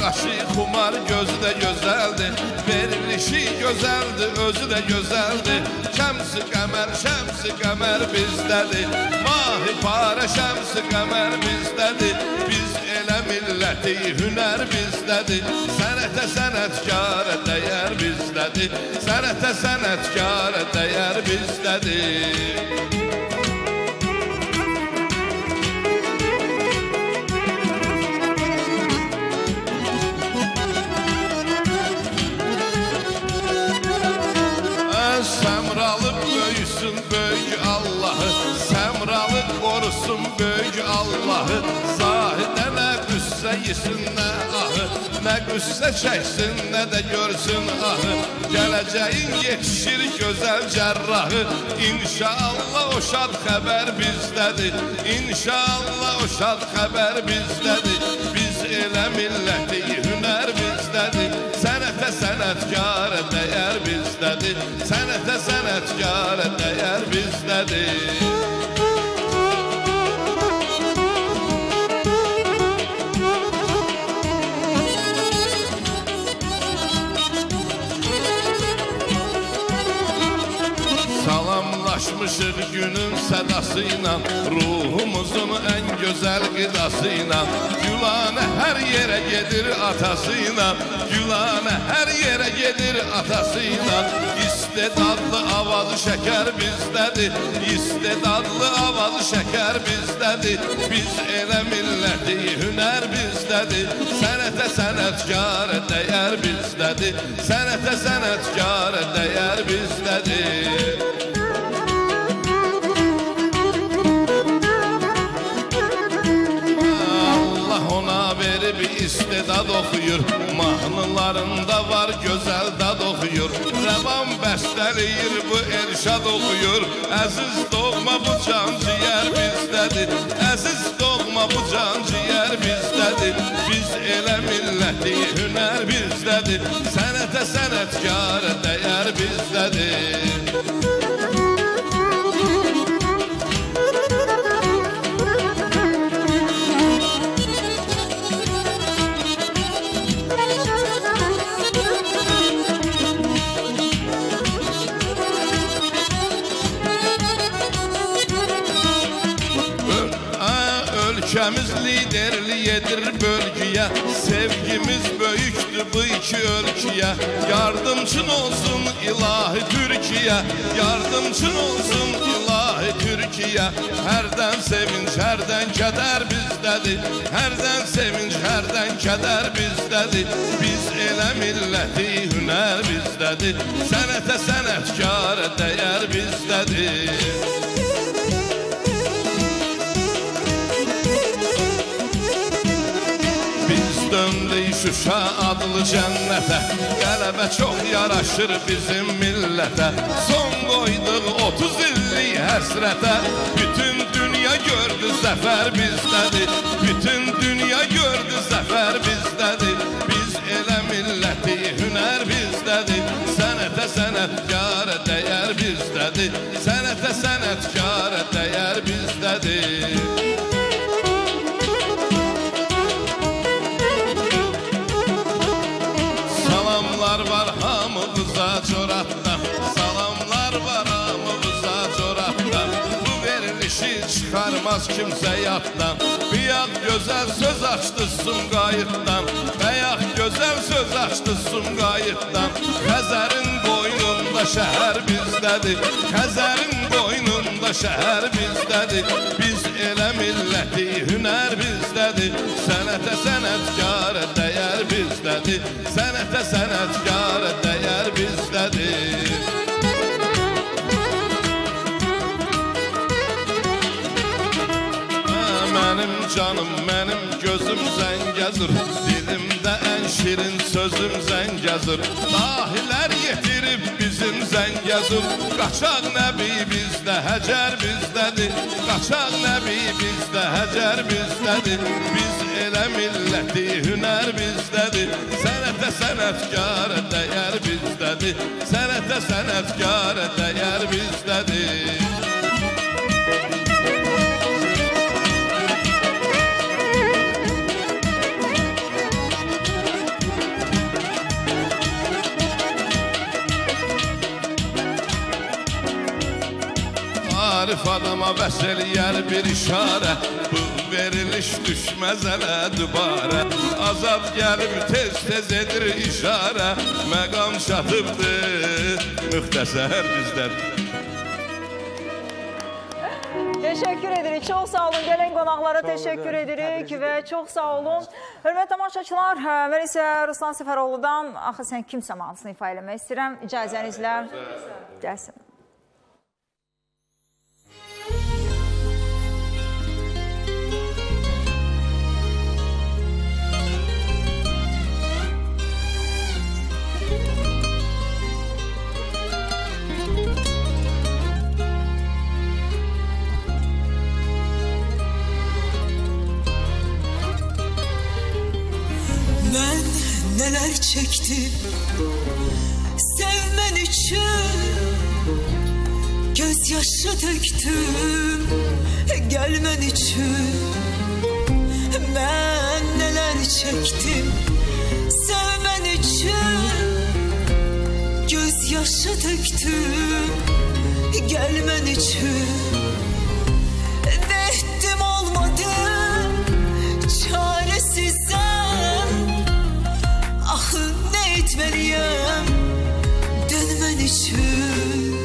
K: qaşı xumar, gözü də gözəldir. Verilişi gözəldir, özü də gözəldir. Şəmsi qəmər bizdədir. Mahi parə şəmsi qəmər bizdədir. Biz elə milləti hünər bizdədir. Sənətə sənətkara dəyər bizdədir. Sənətə sənətkara dəyər bizdədir. Səmralı böyüsün böyük Allahı, Səmralı qorusun böyük Allahı. Zahidə nə qüssə yesin nə ahı, nə qüssə çəksin nə də görsün ahı. Gələcəyin yetişir gözəl cərrahı. İnşallah o şad xəbər bizdədir. İnşallah o şad xəbər bizdədir. Biz elə milləti hünər bizdədir. Sənətə sənətkara dəyər bizdədir. Sənətə sənətkara dəyər bizdədir. Salamlaşmışıq günün sədasıyla, ruhumuzun ən gözəl qidasıyla. Gülanə hər yerə gedir atasıyla, Gülanə hər yerə gedir atasıyla. İstedadlı avazı şəkər bizdədir, İstedadlı avazı şəkər bizdədir. Biz elə milləti hünər bizdədir. Sənətə sənətkara dəyər bizdədir. Sənətə sənətkara dəyər bizdədir. Bir istedad oxuyur, mahnılarında var gözəl dad oxuyur. Rəvan bəstəliyir, bu Elşad oxuyur. Əziz doğma bu can ciyər bizdədir. Əziz doğma bu can ciyər bizdədir. Biz elə milləti hünər bizdədir. Sənətə sənətkara dəyər bizdədir. Ölkəmiz liderlik edir bölgüyə. Sevgimiz böyükdür bu iki ölkəyə. Yardımçın olsun ilahi Türkiyə. Yardımçın olsun ilahi Türkiyə. Hərdən sevinç, hərdən kədər bizdədir. Hərdən sevinç, hərdən kədər bizdədir. Biz elə milləti hünər bizdədir. Sənətə sənətkara dəyər bizdədir. Döndük Şuşa adlı cənnətə, qələbə çox yaraşır bizim millətə. Son qoyduq 30 illik həsrətə, bütün dünya gördü zəfər bizdədir. Bütün dünya gördü zəfər bizdədir. Biz elə milləti hünər bizdədir. Sənətə sənətkara dəyər bizdədir. Sənətə sənətkara dəyər bizdədir. Salamlar var hamımıza Coratdan, salamlar var hamımıza Coratdan. Bu verilişi çıxarmaz kimsə yaddan. Biyaq gözəl söz açdı Sumqayıtdan, bəyaq gözəl söz açdı Sumqayıtdan. Xəzərin qoynunda şəhər bizdədir, Xəzərin qoynunda şəhər bizdədir. Biz elə milləti hünər bizdədir. Sənətə sənətkara dəyər bizdədir. Sənətə sənətkara dəyər bizdədir. Mənim canım, mənim gözüm Zəngəzur, dilimdə ən şirin sözüm Zəngəzur. Dahilər yetirib bizim Zəngəzur, qaçaq nəbi bizdə, Həcər bizdədir. Qaçaq nəbi bizdə, Həcər bizdədir. Biz elə milləti hünər bizdədir. Sənətə sənətkara dəyər bizdədir. Sənətə sənətkara dəyər bizdədir. Arif adama bəs eləyər bir işarə, bu veriliş düşməz hələ dübarə. Azad gəlib tez-tez edir işarə, məqam çatıbdır, müxtəsər bizdən.
C: Teşekkür edirik. Çok sağ olun. Gelen qonaqlara teşekkür edirik ve çok sağ olun. Hörmətli tamaşaçılar, mən isə Ruslan Səfəroğlu'dan axı sən kimsə mahnısını ifa eləmək istəyirəm. İcazənizlə gəlsin.
G: Ben neler çektim sevmen için, gözyaşı döktüm gelmen için. Ben neler çektim sevmen için, gözyaşı döktüm gelmen için. Dehtim olmadı çaresizden, ah ne etmeliyim dönmen için.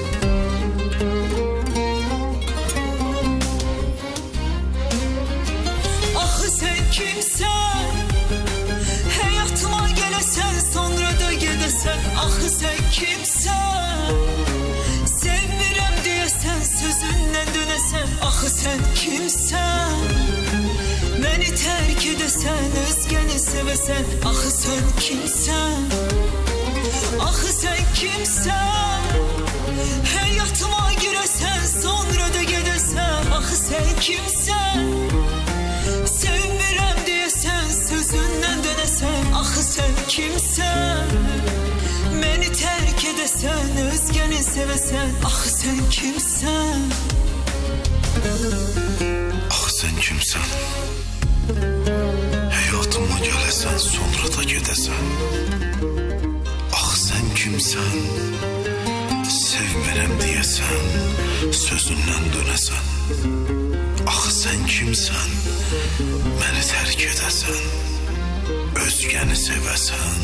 G: Ah sen kimsen, hayatıma gelesen sonra da gidesen. Ah sen kimsen, sevmirem diyesen sözünden dönesen. Ah sen kimsen, beni terk edesen, özgeni sevesen. Ah sen kimsen, ah sen kimsen, hayatıma giresen sonra da gidesen. Ah sen kimsen, sevmirem diyesen sözünden dönesen. Ah sen kimsen, beni terk edesen, özgeni sevesen. Ah sen kimsen.
H: Ah sen kimsen, hayatıma gelesen sonra da gidesen. Ah sen kimsen, sevmirem diyesen sözünden dönesen. Ah sen kimsen, beni terk edesen, özgeni sevesen.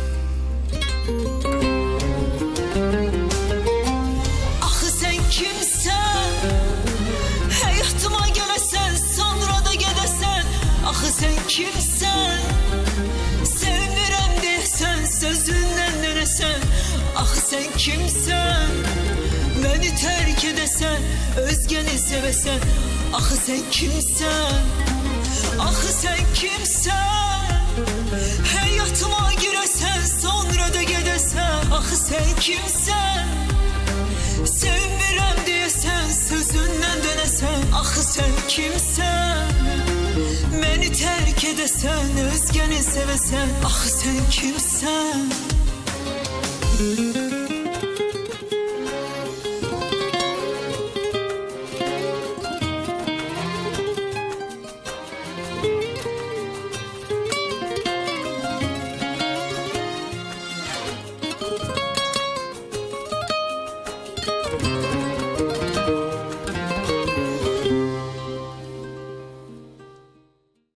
G: Ah sen kimsen, hayatıma gelesen sonra da gidesen. Ah sen kimsen, sevmirem desen sözünden dönesen. Ah sen kimsen, beni terk edesen, özgeni sevesen. Ah sen kimsen, ah sen kimsen, hayatıma giresen sonra da gidesen. Ah sen kimsen, sevmirem diyesen sözünden dönesen. Ah sen kimsen, beni terk edesen, özgeni sevesen. Ah sen kimsen.